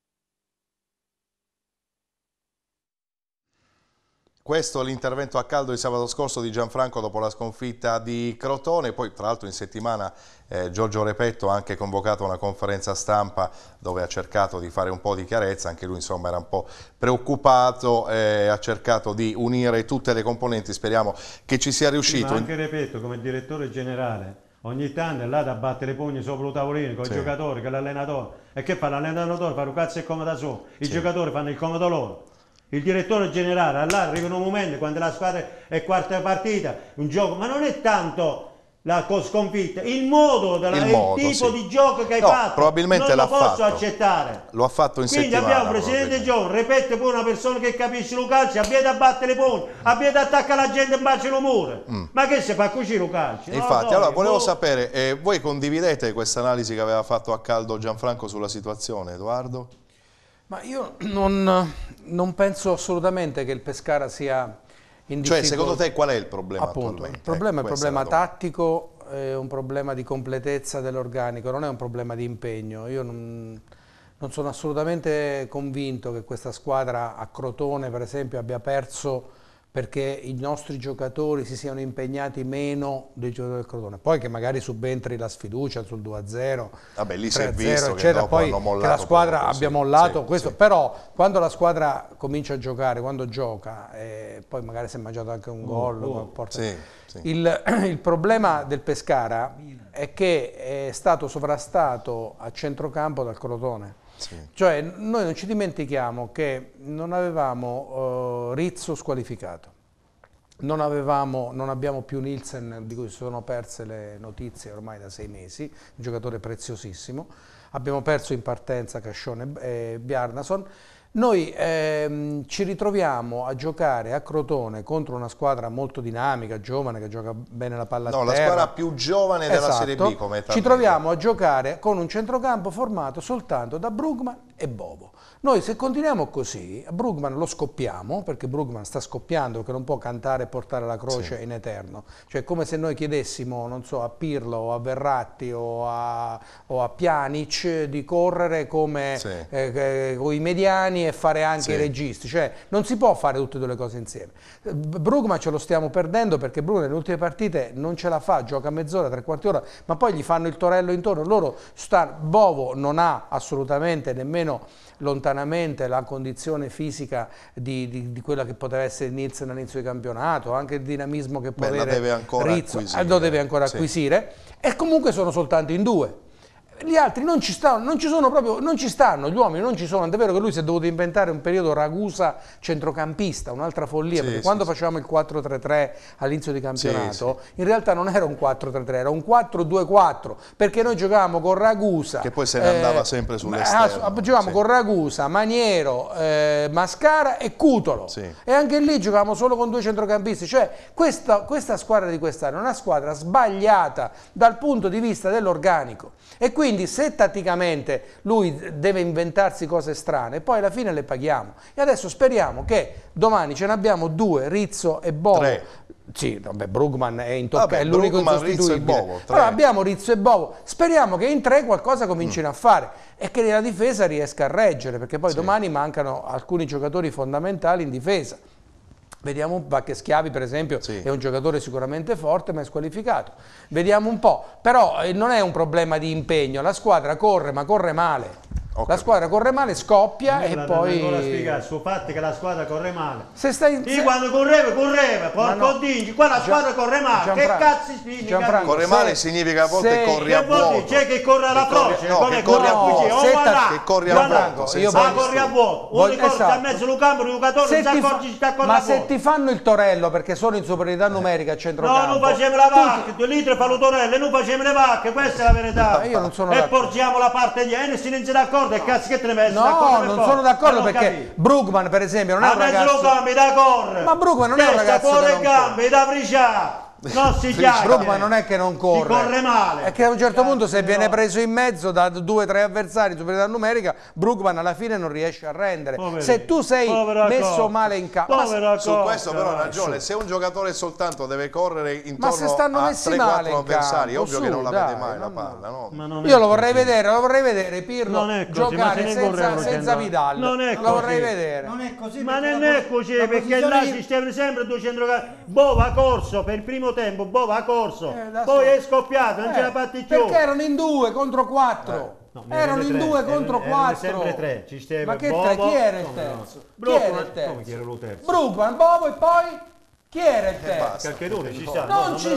Questo è l'intervento a caldo di sabato scorso di Gianfranco dopo la sconfitta di Crotone. Poi tra l'altro in settimana Giorgio Repetto ha anche convocato una conferenza stampa dove ha cercato di fare un po' di chiarezza, anche lui insomma era un po' preoccupato, ha cercato di unire tutte le componenti, speriamo che ci sia riuscito. Ma anche Repetto come direttore generale ogni tanto è là da battere le pugni sopra il tavolino con i giocatori, con l'allenatore, e che fa l'allenatore? Fa un cazzo e comodo da solo, i giocatori fanno il comodo loro. Il direttore generale, allora arrivano un momento quando la squadra è quarta partita, un gioco, ma non è tanto la sconfitta, il modo, il tipo di gioco che hai fatto, probabilmente non lo posso accettare. Lo ha fatto in settimana. Quindi abbiamo un presidente giovane, Repetto, poi una persona che capisce lo calcio, abbiate a battere le pugni, abbiate a attaccare la gente in bacio lo muro. Ma che si fa così lo calcio? Infatti, allora volevo sapere, voi condividete questa analisi che aveva fatto a caldo Gianfranco sulla situazione, Edoardo? Ma io non penso assolutamente che il Pescara sia in difficoltà. Cioè, secondo te qual è il problema? Appunto, il problema è un problema tattico, è un problema di completezza dell'organico, non è un problema di impegno. Io non sono assolutamente convinto che questa squadra a Crotone, per esempio, abbia perso perché i nostri giocatori si siano impegnati meno dei giocatori del Crotone. Poi che magari subentri la sfiducia sul 2-0, vabbè, lì si è visto eccetera, che dopo poi hanno mollato, che la squadra abbia mollato, sì, questo, sì. Però quando la squadra comincia a giocare, quando gioca, poi magari si è mangiato anche un gol, il problema del Pescara è che è stato sovrastato a centrocampo dal Crotone. Cioè noi non ci dimentichiamo che non avevamo Rizzo squalificato, non abbiamo più Nielsen, di cui si sono perse le notizie ormai da 6 mesi, un giocatore preziosissimo, abbiamo perso in partenza Cascione e Bjarnason. Noi ci ritroviamo a giocare a Crotone contro una squadra molto dinamica, giovane, che gioca bene la palla a terra. La squadra più giovane della Serie B come età. Ci troviamo a giocare con un centrocampo formato soltanto da Brugman e Bovo. Noi se continuiamo così, a Brugman lo scoppiamo, perché Brugman sta scoppiando, perché non può cantare e portare la croce in eterno. Cioè come se noi chiedessimo, non so, a Pirlo o a Verratti o a Pjanic di correre come con i mediani e fare anche i registi. Cioè non si può fare tutte e due le cose insieme. Brugman ce lo stiamo perdendo perché Brugman nelle ultime partite non ce la fa, gioca mezz'ora, 3/4 d'ora, ma poi gli fanno il torello intorno. Bovo non ha assolutamente nemmeno lontanamente la condizione fisica di quella che poteva essere Nielsen all'inizio di campionato, anche il dinamismo che può avere Rizzo, lo deve ancora acquisire, e comunque sono soltanto in 2. Gli altri non ci stanno, non ci sono proprio, non ci stanno, gli uomini non ci sono, è vero che lui si è dovuto inventare un periodo Ragusa centrocampista, un'altra follia, perché quando facevamo il 4-3-3 all'inizio di campionato, in realtà non era un 4-3-3, era un 4-2-4, perché noi giocavamo con Ragusa. Che poi se ne andava sempre sull'esterno. Giocavamo con Ragusa, Maniero, Mascara e Cutolo. E anche lì giocavamo solo con 2 centrocampisti, cioè questa squadra di quest'anno è una squadra sbagliata dal punto di vista dell'organico. E quindi se tatticamente lui deve inventarsi cose strane, poi alla fine le paghiamo. E adesso speriamo che domani ce ne abbiamo 2, Rizzo e Bovo. 3. Sì, vabbè, Brugman è intoccabile, è l'unico insostituibile. Allora abbiamo Rizzo e Bovo, speriamo che in 3 qualcosa comincino a fare e che la difesa riesca a reggere, perché poi domani mancano alcuni giocatori fondamentali in difesa. Vediamo un po', che Schiavi per esempio è un giocatore sicuramente forte ma è squalificato. Vediamo un po', però non è un problema di impegno, la squadra corre ma corre male. La squadra corre male, scoppia e poi... ancora spiegare su fatti che la squadra corre male. Io quando correva, porco Dingi, qua la squadra corre male. Che cazzo significa? Corre male significa a volte corri a vuoto. C'è che corre alla croce, che corri a vuoto. Che corri a vuoto. Corri a vuoto. Uno corre a mezzo del campo, un giocatore non si accorge che sta correndo. Ma se ti fanno il torello perché sono in superiorità numerica a centrocampo... No, non facciamo la vacca, 2 litri fa l'utorello e non facciamo le vacche, questa è la verità. Io non sono e porgiamo la parte di Enes, non si d'accordo, e cazzo che te ne metti? No, non sono d'accordo perché Brugman per esempio non è un ragazzo... da correre. Ma Brugman non è un ragazzo che non gambe, da friciare. Non si chiama. Brugman non è che non corre. Si corre male. È che a un certo punto se viene preso in mezzo da 2 o 3 avversari in superiorità numerica, Brugman alla fine non riesce a rendere. Se tu sei messo male in campo. Su questo però ha ragione, se un giocatore soltanto deve correre intorno a 3-4 avversari, è ovvio che non la vede mai la palla, no? Io lo vorrei vedere Pirlo giocare senza Vidal. Non è così. Lo vorrei vedere. Non è così. Ma non è così, perché là ci stiamo sempre 2 centrocampisti. Bova ha corso per il primo tempo, Bova ha corso, poi è scoppiato, non ce la fatti più. Perché erano in 2 contro 4. Erano in 2 contro 4. Sempre 3. Ma che 3? Chi era il terzo? Chi era il terzo? Come chi era il terzo? Brugman, Bovo e poi chi era il terzo? Calcherone ci sta. Non ci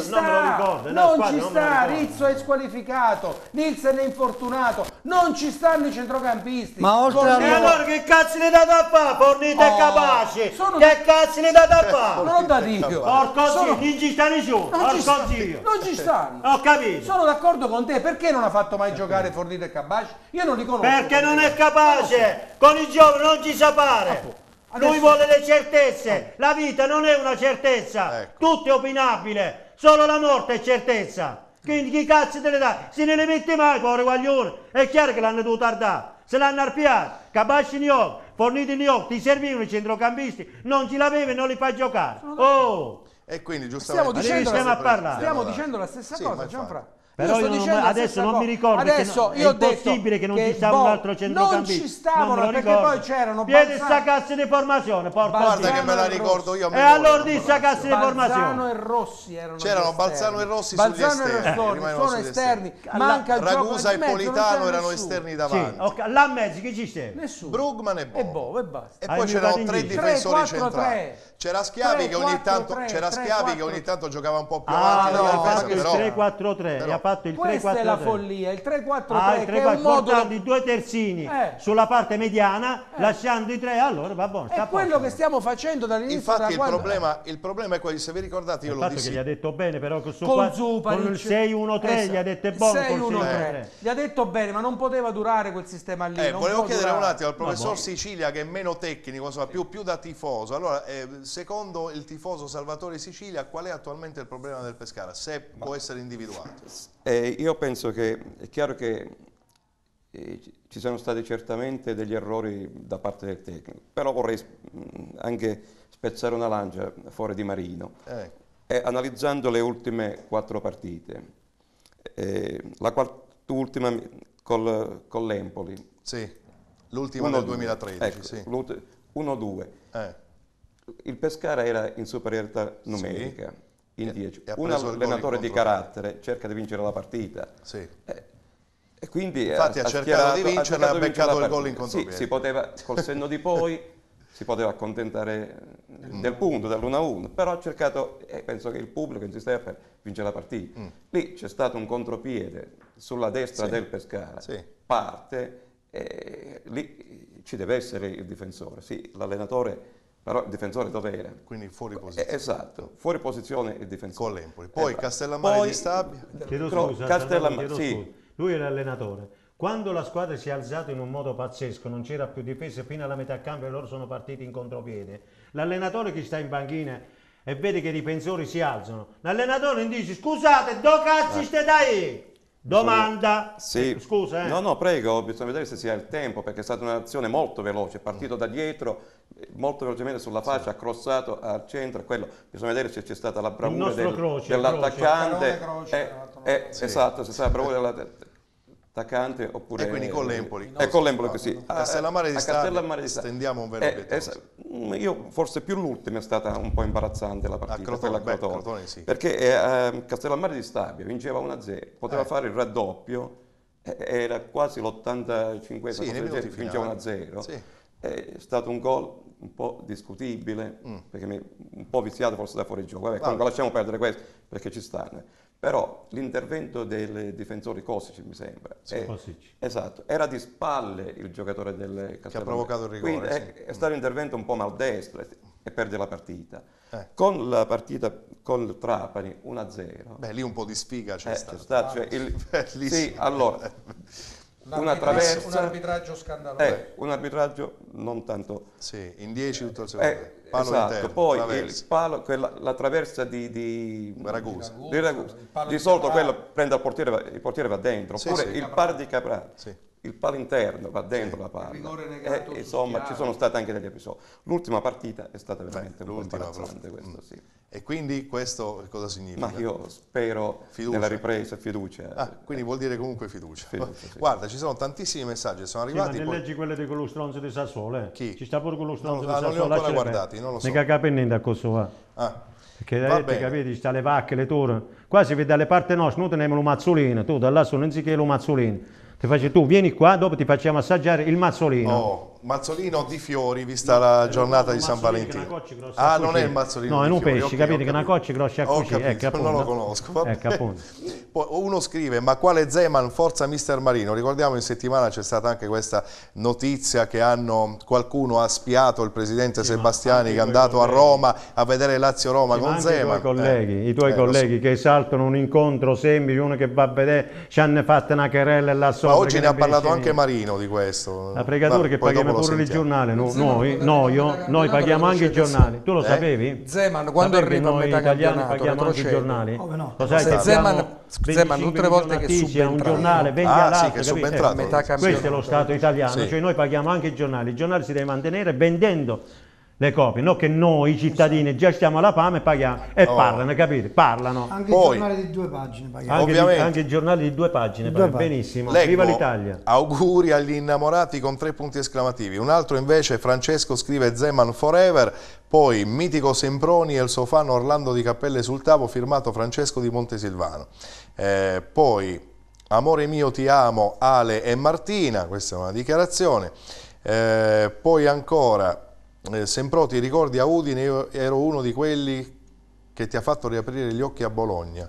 sta, Rizzo è squalificato, Nielsen è infortunato, non ci stanno i centrocampisti. Ma oltre a... E allora che cazzo ne date a fare? Fornite capaci. Che cazzo ne date a fare? Non ho da Dio. Porco zio, non ci stanno su. Porco zio. Non ci stanno. Ho capito. Sono d'accordo con te, perché non ha fatto mai giocare Fornite e Capaci? Io non li conosco. Perché non è capace, con i giovani non ci sa fare. Lui vuole le certezze, la vita non è una certezza, tutto è opinabile, solo la morte è certezza. Quindi chi cazzo te le dà? Se ne le mette mai, povero guaglione, è chiaro che l'hanno dovuto tardare, se l'hanno arpiato, Capaci in occhi, Fornito in occhi, ti servivano i centrocampisti, non ce l'avevi e non li fai giocare. Oh! E quindi giustamente stiamo dicendo la stessa cosa, Gianfranco. Però adesso non mi ricordo, adesso è impossibile che non ci stava un altro centrocampista. Non ci stavano perché poi c'erano Vedi sta cazzo di formazione, guarda che me la ricordo io. E allora di sta cazzo di formazione. Balzano e Rossi erano. C'erano Balzano e Rossi sugli esterni. Sono esterni. Manca il gioco. Ragusa e Politano erano esterni davanti. Là in mezzo chi ci stava? Nessuno. Brugman e Bovo e basta. E poi c'erano 3 difensori centrali. C'era Schiavi che ogni tanto giocava un po' più avanti. Ha fatto il 3-4-3, ha fatto il 3-4-3. La follia, il 3-4-3 che è un modulo di 2 terzini sulla parte mediana, lasciando i 3, allora va buono. È quello che stiamo facendo dall'inizio. Infatti il problema è quello, se vi ricordate io lo dissi. Che gli ha detto bene, però con il 6-1-3 gli ha detto è buono. 6-1-3 gli ha detto bene, ma non poteva durare quel sistema lì. Volevo chiedere un attimo al professor Sicilia, che è meno tecnico, più da tifoso. Allora, secondo il tifoso Salvatore Sicilia, qual è attualmente il problema del Pescara, se può essere individuato? Io penso che è chiaro che ci sono stati certamente degli errori da parte del tecnico, però vorrei anche spezzare una lancia fuori di Marino. Analizzando le ultime 4 partite, la quart'ultima con l'Empoli, l'ultima del 2013, 1-2. Il Pescara era in superiorità numerica, in 10. Un allenatore di carattere cerca di vincere la partita. E quindi infatti ha cercato di vincere e ha beccato il gol in contropiede. Si poteva, col senno di poi, si poteva accontentare del punto, dell'1-1, però ha cercato, e penso che il pubblico insisteva per vincere la partita. Lì c'è stato un contropiede sulla destra del Pescara, parte, e lì ci deve essere il difensore, sì, l'allenatore. Però il difensore dov'era? Quindi fuori posizione. Esatto, fuori posizione il difensore. Con l'Empoli. Poi Castellammare di Stabia. Chiedo scusa, sì. Lui è l'allenatore. Quando la squadra si è alzata in un modo pazzesco, non c'era più difesa fino alla metà campo e loro sono partiti in contropiede, l'allenatore che sta in panchina e vede che i difensori si alzano, l'allenatore non dice scusate, dove cazzo state dai? Domanda, sì. Scusa. No, prego, bisogna vedere se si ha il tempo, perché è stata un'azione molto veloce, è partito da dietro, molto velocemente sulla fascia, ha crossato al centro, quello, bisogna vedere se c'è stata la bravura dell'attaccante. Esatto, se c'è la bravura dell'attaccante oppure... E quindi con l'Empoli. Con l'Empoli, sì. Castellammare di Stabia, stendiamo un velo pietoso. Io forse più l'ultima è stata un po' imbarazzante la partita, quella a Crotone, sì. Perché Castellammare di Stabia vinceva 1-0, poteva fare il raddoppio, era quasi l'85, vinceva 1-0, sì. È stato un gol un po' discutibile, perché un po' viziato forse da fuori gioco, comunque lasciamo perdere questo perché ci stanno. Però l'intervento dei difensori Kosic, mi sembra, esatto, era di spalle il giocatore del Castellammare, che ha provocato il rigore. Quindi è stato un intervento un po' maldestro e perde la partita. Con la partita con il Trapani 1-0. Beh, lì un po' di sfiga c'è stato. Sì, allora, un arbitraggio scandaloso. Un arbitraggio non tanto. Sì, in 10 tutto il secondo. Palo interno, poi il palo, la traversa di Ragusa. Di solito quello prende il portiere va dentro, oppure il palo di Caprari. Il palo interno va dentro la palla. Insomma, ci sono stati anche degli episodi. L'ultima partita è stata veramente un po' imbarazzante, questo sì. E quindi questo cosa significa? Ma io spero nella ripresa, fiducia. Quindi vuol dire comunque fiducia. Sì. Guarda, ci sono tantissimi messaggi, sono arrivati. Ma leggi quelle di quello stronzo di Sassuolo, Chi? Ci sta pure quello stronzo di Sassuolo. Non li ho ancora guardati, non lo so. Mica capi niente a cosa va. Perché capite, sta le vacche, le torre. Qua si vede dalle parti nostre, noi teniamo lo mazzolino, tu da là non si chiede lo mazzolino. Ti faccio tu, vieni qua, dopo ti facciamo assaggiare il mazzolino. Mazzolino di fiori, vista la giornata di San Valentino. Non è il mazzolino no, di fiori. No, è un pesce, capite che una coccia grossa a così. Non lo conosco. Poi uno scrive, ma quale Zeman, forza mister Marino? Ricordiamo in settimana c'è stata anche questa notizia che qualcuno ha spiato il presidente Sebastiani che è andato a Roma a vedere Lazio-Roma con Zeman. I tuoi colleghi che esaltano un incontro semplice, uno che va a vedere, ci hanno fatto una querella là sopra. Ma oggi ne ha parlato anche Marino di questo. La pregatura che paghiamo pure i giornali, noi paghiamo anche i giornali. Tu lo sapevi? Zeman quando arriva a metà campionato paghiamo anche i giornali. Lo sai che Zeman tutte le volte che subentra un giornale vende all'altro, che è subentrato. Questo è lo Stato italiano, cioè noi paghiamo anche i giornali si deve mantenere vendendo le copie, non che noi cittadini già stiamo alla fame e paghiamo e parlano, capite? Parlano. Anche i giornali di 2 pagine paghiamo. Anche i giornali di 2 pagine, benissimo. Viva l'Italia. Auguri agli innamorati con 3 punti esclamativi. Un altro invece, Francesco scrive Zeman forever, poi mitico Semproni e il suo fan Orlando di Cappelle sul Tavo, firmato Francesco di Montesilvano. Poi amore mio ti amo Ale e Martina, questa è una dichiarazione. Poi ancora Sempro, ti ricordi a Udine io ero uno di quelli che ti ha fatto riaprire gli occhi a Bologna.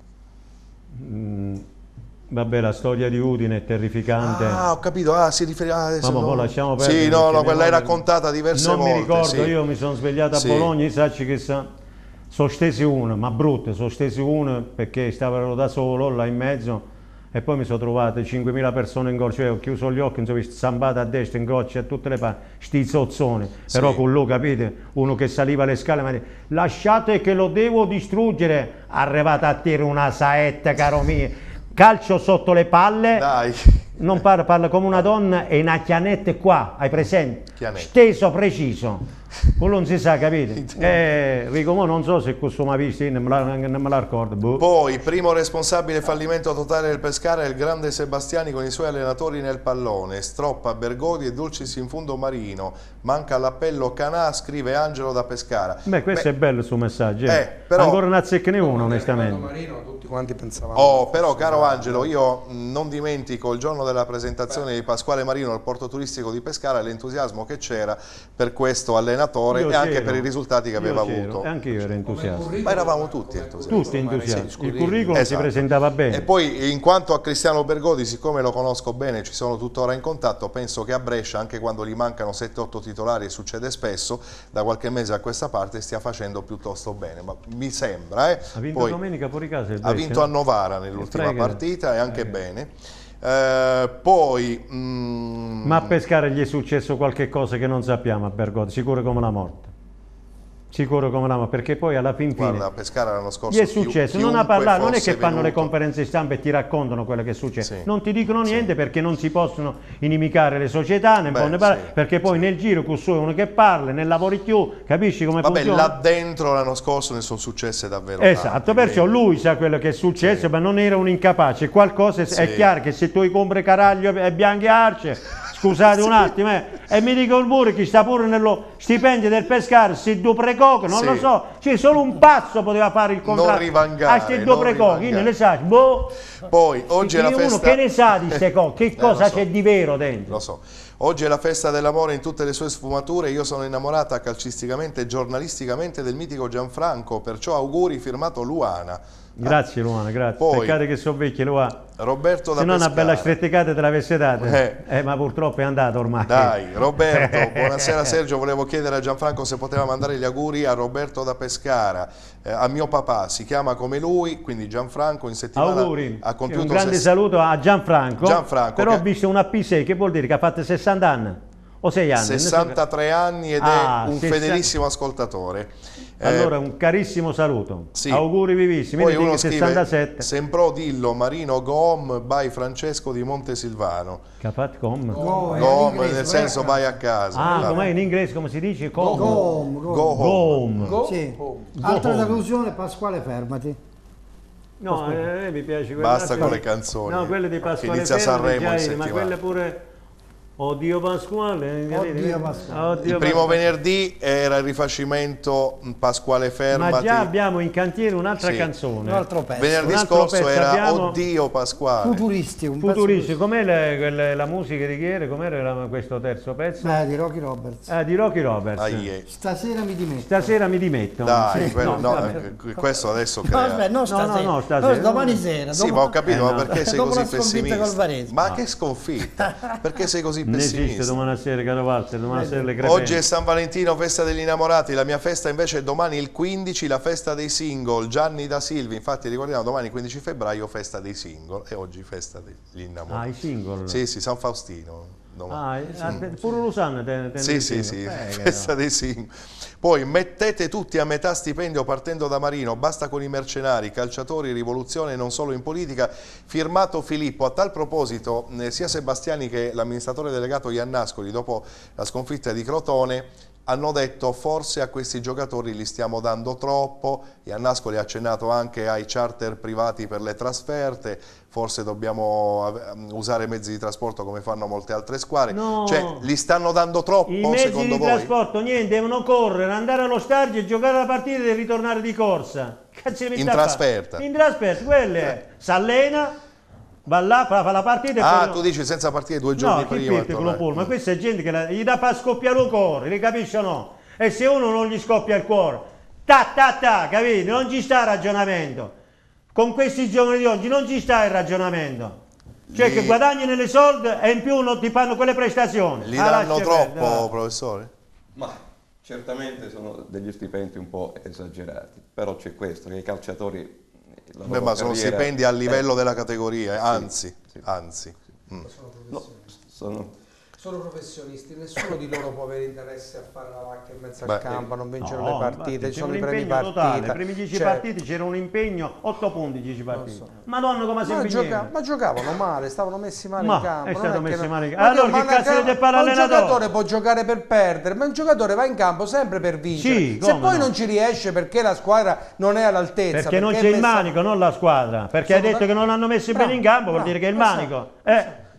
Vabbè, la storia di Udine è terrificante. Ho capito, si riferiva poi lasciamo perdere. Sì, no, quella l'hai raccontata diverse volte. Non mi ricordo, io mi sono svegliato a Bologna, sacci che sono stesi uno, ma brutto, sono stesi uno perché stavano da solo là in mezzo. E poi mi sono trovato 5.000 persone in goccia, ho chiuso gli occhi, ho visto zampate a destra, in goccia, a tutte le parti, sti zozzoni. Però con lui, capite, uno che saliva le scale mi ha detto, lasciate che lo devo distruggere, arrivata a tirare una saetta, caro mio, calcio sotto le palle, non parla come una donna e una chianetta qua, hai presente? Steso, preciso. Quello non si sa, capite? Rico, non so se questo mi ha visto, non me la ricordo. Poi, primo responsabile fallimento totale del Pescara è il grande Sebastiani con i suoi allenatori nel pallone. Stroppa, Bergodi e Dulcis in fondo Marino. Manca l'appello Canà, scrive Angelo da Pescara. Questo è bello il suo messaggio. Però, ancora non azzeccane uno, onestamente. Marino, tutti quanti pensavamo. Però caro Angelo, io non dimentico il giorno della presentazione di Pasquale Marino al porto turistico di Pescara, l'entusiasmo che c'era per questo allenatore e anche per i risultati che aveva avuto. Anche io ero entusiasta. Ma eravamo tutti entusiasti. Tutti entusiasti. Il curriculum si presentava bene. E poi in quanto a Cristiano Bergodi, siccome lo conosco bene, ci sono tuttora in contatto, penso che a Brescia, anche quando gli mancano 7-8 titolari, e succede spesso, da qualche mese a questa parte stia facendo piuttosto bene, ma mi sembra. Ha vinto poi, domenica fuori casa. Ha vinto a Novara nell'ultima partita e anche bene. Ma a Pescara gli è successo qualche cosa che non sappiamo a Bergodi, sicuro come la morte. Sicuro come no, perché poi alla fin fine a Pescara l'anno scorso gli è successo, non ha parlato, non è che fanno le conferenze stampa e ti raccontano quello che succede, non ti dicono niente perché non si possono inimicare le società, perché poi nel giro con è uno che parla, nel lavori più, capisci come funziona? Là dentro l'anno scorso ne sono successe davvero esatto, perciò lui sa quello che è successo, ma non era un incapace, qualcosa è chiaro che se tu compri Caraglio e Bianchi Arce, scusate un attimo, e mi dicono pure che sta pure nello stipendio del Pescara, se due precoche, non lo so, cioè solo un passo poteva fare il contratto. Non rivangare, a queste due precoche, io ne le sa, Poi oggi è la festa... Uno che ne sa di queste cose, che cosa c'è di vero dentro? Lo so. Oggi è la festa dell'amore in tutte le sue sfumature, io sono innamorata calcisticamente e giornalisticamente del mitico Gianfranco, perciò auguri, firmato Luana. Grazie Luana, grazie. Poi, peccato che sono vecchio Luana. Roberto da Se non Pescara. una bella stretticata te l'avesse data, ma purtroppo è andata ormai. Dai, Roberto, buonasera Sergio, volevo chiedere a Gianfranco se poteva mandare gli auguri a Roberto da Pescara, a mio papà, si chiama come lui, quindi Gianfranco in settimana auguri. Ha compiuto un grande saluto a Gianfranco, però che... ho visto una P6, che vuol dire che ha fatto 60 anni o 6 anni? 63 anni ed è un fedelissimo ascoltatore. Allora un carissimo saluto, auguri vivissimi. Poi uno 67. Sempro Dillo Marino Gom by Francesco di Montesilvano. Che ha fatto Gom nel senso vai a casa. Com'è in inglese come si dice? Go home. Sì. Altra delusione, Pasquale fermati. No, mi piace quella. Basta con le canzoni. No, quelle di Pasquale inizia Sanremo in ma quelle pure. Oddio Pasquale, il primo venerdì era il rifacimento Pasquale fermati. Ma già abbiamo in cantiere un'altra canzone, un altro pezzo. Venerdì scorso era Oddio Pasquale. Futuristi, com'è la musica di chi era? Com'era questo terzo pezzo? Di Rocky Roberts. Di Rocky Roberts. Stasera mi dimetto. Stasera mi dimetto. Dai, questo adesso crea. No, stasera. Domani sera. Sì, ma ho capito, ma perché sei così pessimista? Ma che sconfitta? Perché sei così ne esiste domani sera, caro Walter, domani sera le crepette. Oggi è San Valentino, festa degli innamorati, la mia festa invece è domani il 15, la festa dei single, Gianni da Silvi, infatti ricordiamo domani 15 febbraio festa dei single e oggi festa degli innamorati. I single? Sì, San Faustino. Pure Lusanna sì, festa dei single. Poi mettete tutti a metà stipendio partendo da Marino, basta con i mercenari, calciatori, rivoluzione non solo in politica, firmato Filippo. A tal proposito sia Sebastiani che l'amministratore delegato Iannascoli dopo la sconfitta di Crotone hanno detto forse a questi giocatori li stiamo dando troppo. Iannascoli ha accennato anche ai charter privati per le trasferte, forse dobbiamo usare mezzi di trasporto come fanno molte altre squadre. Cioè li stanno dando troppo secondo voi? I mezzi di trasporto niente, devono correre, andare allo stadio, giocare la partita e ritornare di corsa. Cazzo in trasferta? In trasferta, quelle s'allena, va là, fa la partita e poi tu dici senza partire 2 giorni prima. Ma questa è gente che gli dà per scoppiare il cuore, li capisci o no? E se uno non gli scoppia il cuore, capite? Non ci sta il ragionamento. Con questi giovani di oggi non ci sta il ragionamento. Cioè che guadagnano le soldi e in più non ti fanno quelle prestazioni. Li danno troppo, professore? Ma certamente sono degli stipendi un po' esagerati, però c'è questo, che i calciatori... ma sono stipendi a livello della categoria, anzi. Sono professionisti, nessuno di loro può avere interesse a fare la vacca in mezzo al campo, a non vincere le partite, ci sono i premi partita. I primi 10 partiti c'era un impegno, 8 punti 10 partiti. Madonna come si impegnava. Ma giocavano male, stavano messi male in campo. È stato messi male in campo. Allora che cazzo deve fare l'allenatore? Un giocatore può giocare per perdere, ma un giocatore va in campo sempre per vincere. Sì, se poi non ci riesce perché la squadra non è all'altezza. Perché non c'è il manico, non la squadra. Perché hai detto che non hanno messi bene in campo, vuol dire che è il manico.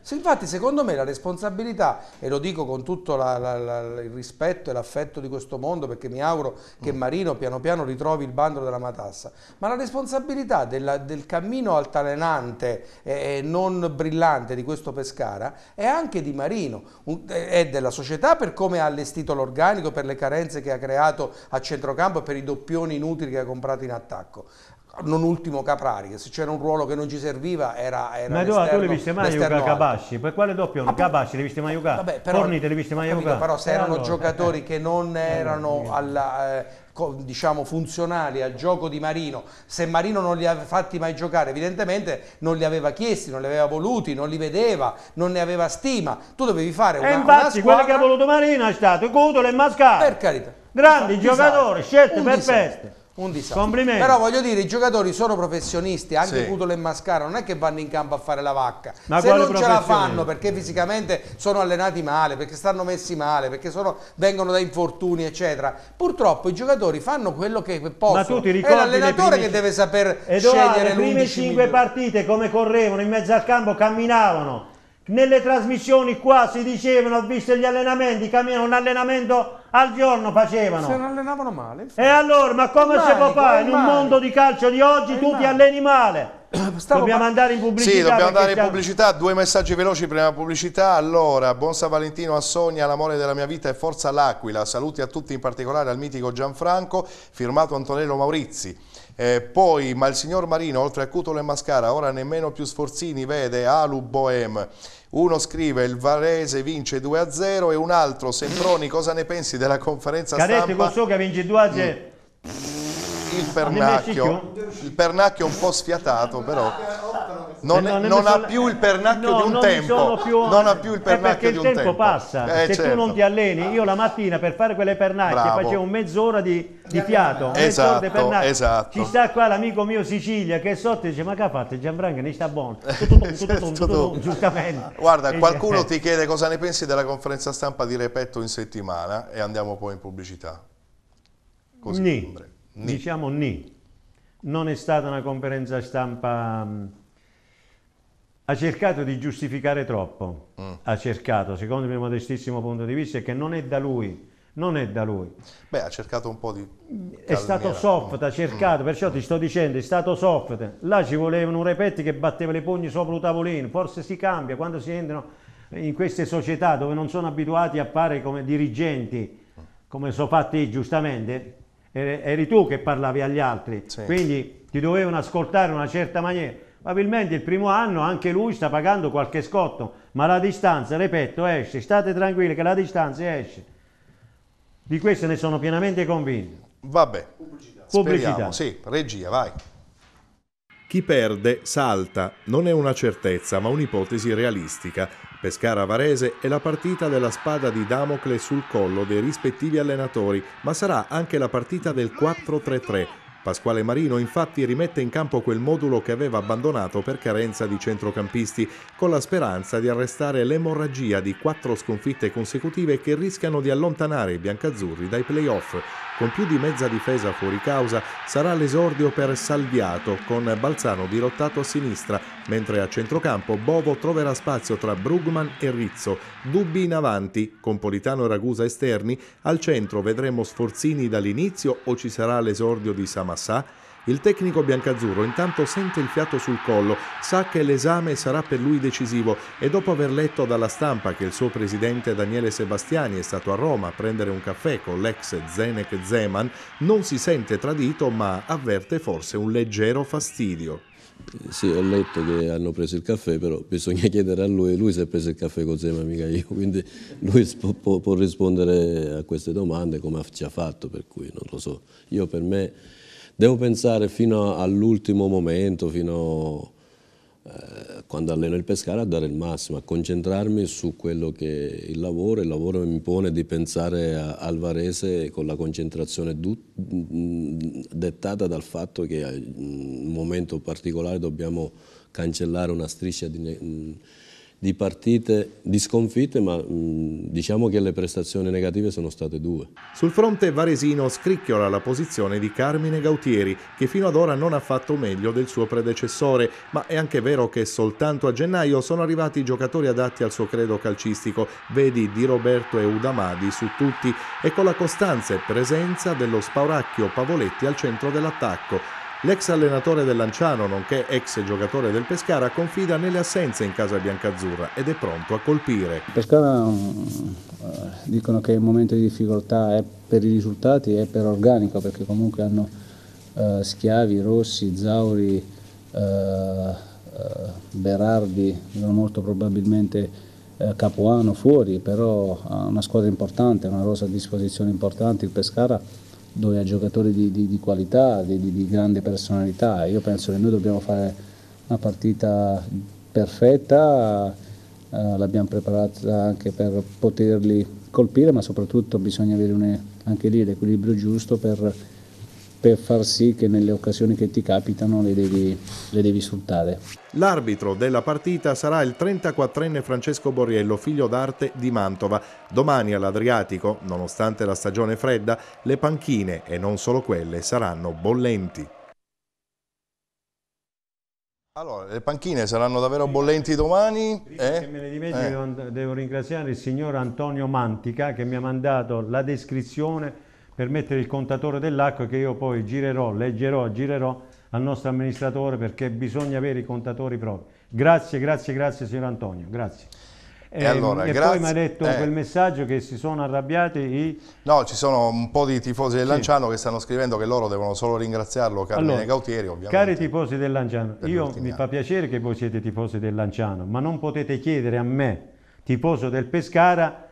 Infatti secondo me la responsabilità, e lo dico con tutto il rispetto e l'affetto di questo mondo, perché mi auguro che Marino piano piano ritrovi il bandolo della matassa, ma la responsabilità del cammino altalenante e non brillante di questo Pescara è anche di Marino, è della società per come ha allestito l'organico, per le carenze che ha creato a centrocampo e per i doppioni inutili che ha comprato in attacco. Non ultimo Caprari, che se c'era un ruolo che non ci serviva era ma tu l'hai visto mai giocare Cabasci? Per quale doppio? Cabasci l'hai visto mai giocare? Forni te l'hai visto mai giocare? Però se erano giocatori che non erano diciamo funzionali al gioco di Marino, se Marino non li aveva fatti mai giocare, evidentemente non li aveva chiesti, non li aveva voluti, non li vedeva, non ne aveva stima. Tu dovevi fare una infatti squadra... quello che ha voluto Marino è stato Cutolo e Mascara. Per carità. Grandi giocatori, scelte perfette. Un disastro. Complimenti. Però voglio dire, i giocatori sono professionisti, anche Cutolo e Mascara non è che vanno in campo a fare la vacca. Ma se non ce la fanno perché fisicamente sono allenati male, perché stanno messi male, perché vengono da infortuni eccetera, purtroppo i giocatori fanno quello che possono. Ma tu ti ricordi, è l'allenatore che deve saper scegliere le prime 5 partite come correvano in mezzo al campo, camminavano. Nelle trasmissioni qua si dicevano, ho visto gli allenamenti, camminavano, un allenamento al giorno facevano. Se non allenavano male. Infatti. E allora, ma come si può fare? In un mondo di calcio di oggi tu ti alleni male. Dobbiamo andare in pubblicità. Sì, dobbiamo andare in pubblicità. 2 messaggi veloci prima della pubblicità. Allora, buon San Valentino a Sonia, l'amore della mia vita e forza l'Aquila. Saluti a tutti, in particolare al mitico Gianfranco, firmato Antonello Maurizi. Poi, ma il signor Marino, oltre a Cutolo e Mascara, ora nemmeno più Sforzini vede Alu Bohem. Uno scrive il Varese vince 2-0 e un altro Semproni, cosa ne pensi della conferenza Cadette, stampa? so che vince 2-0. Il pernacchio un po' sfiatato, però non ha più il pernacchio di un tempo. Non ha più il pernacchio di un tempo. Perché il tempo passa. Se tu non ti alleni, io la mattina per fare quelle pernacchie facevo mezz'ora di fiato. Esatto. Ci sta qua l'amico mio Sicilia che sotto dice: ma che ha fatto Gianfranco? Ne sta buono. Giustamente. Guarda, qualcuno ti chiede cosa ne pensi della conferenza stampa di Repetto in settimana e andiamo poi in pubblicità. Così. Diciamo non è stata una conferenza stampa, ha cercato di giustificare troppo, ha cercato, secondo il mio modestissimo punto di vista, che non è da lui. Beh, ha cercato un po' di è stato soft, ha cercato, perciò ti sto dicendo, è stato soft. Là ci volevano un Repetti che batteva le pugni sopra il tavolino, forse si cambia quando si entrano in queste società dove non sono abituati a fare come dirigenti, come sono fatti giustamente. Eri tu che parlavi agli altri, quindi ti dovevano ascoltare in una certa maniera. Probabilmente il primo anno anche lui sta pagando qualche scotto, ma la distanza, ripeto, esce. State tranquilli che la distanza esce. Di questo ne sono pienamente convinto. Vabbè, pubblicità. Sì, regia, vai. Chi perde salta, non è una certezza ma un'ipotesi realistica. Pescara-Varese è la partita della spada di Damocle sul collo dei rispettivi allenatori, ma sarà anche la partita del 4-3-3. Pasquale Marino infatti rimette in campo quel modulo che aveva abbandonato per carenza di centrocampisti, con la speranza di arrestare l'emorragia di 4 sconfitte consecutive che rischiano di allontanare i biancazzurri dai play-off. Con più di mezza difesa fuori causa sarà l'esordio per Salviato, con Balzano dirottato a sinistra, mentre a centrocampo Bovo troverà spazio tra Brugman e Rizzo. Dubbi in avanti, con Politano e Ragusa esterni, al centro vedremo Sforzini dall'inizio o ci sarà l'esordio di Samassà? Il tecnico biancazzurro intanto sente il fiato sul collo, sa che l'esame sarà per lui decisivo e dopo aver letto dalla stampa che il suo presidente Daniele Sebastiani è stato a Roma a prendere un caffè con l'ex Zenek Zeman, non si sente tradito ma avverte forse un leggero fastidio. Sì, ho letto che hanno preso il caffè, però bisogna chiedere a lui si è preso il caffè con Zeman, mica io, quindi lui può rispondere a queste domande come ci ha fatto, per cui non lo so. Io per me devo pensare fino all'ultimo momento, fino quando alleno il Pescara, a dare il massimo, a concentrarmi su quello che è il lavoro mi impone di pensare al Varese con la concentrazione dettata dal fatto che in un momento particolare dobbiamo cancellare una striscia di di partite, di sconfitte, ma diciamo che le prestazioni negative sono state 2. Sul fronte varesino scricchiola la posizione di Carmine Gautieri, che fino ad ora non ha fatto meglio del suo predecessore, ma è anche vero che soltanto a gennaio sono arrivati i giocatori adatti al suo credo calcistico, vedi Di Roberto e Udamadi su tutti, e con la costanza e presenza dello spauracchio Pavoletti al centro dell'attacco. L'ex allenatore del Lanciano, nonché ex giocatore del Pescara, confida nelle assenze in casa biancazzurra ed è pronto a colpire. Pescara dicono che il momento di difficoltà è per i risultati e per organico, perché comunque hanno Schiavi, Rossi, Zauri, Berardi, molto probabilmente Capuano fuori, però ha una squadra importante, una rosa a disposizione importante il Pescara, dove ha giocatori di qualità, di grande personalità. Io penso che noi dobbiamo fare una partita perfetta, l'abbiamo preparata anche per poterli colpire, ma soprattutto bisogna avere anche lì l'equilibrio giusto per far sì che nelle occasioni che ti capitano le devi sfruttare. L'arbitro della partita sarà il 34enne Francesco Borriello, figlio d'arte di Mantova. Domani all'Adriatico, nonostante la stagione fredda, le panchine, e non solo quelle, saranno bollenti. Allora, le panchine saranno davvero bollenti domani? Che me ne dimentico, devo ringraziare il signor Antonio Mantica che mi ha mandato la descrizione per mettere il contatore dell'acqua, che io poi leggerò al nostro amministratore, perché bisogna avere i contatori propri. Grazie signor Antonio, grazie. Allora, e poi mi ha detto quel messaggio che si sono arrabbiati No, ci sono un po' di tifosi del Lanciano che stanno scrivendo che loro devono solo ringraziarlo, Carmine Gautieri, ovviamente. Cari tifosi del Lanciano, mi fa piacere che voi siete tifosi del Lanciano, ma non potete chiedere a me, tifoso del Pescara,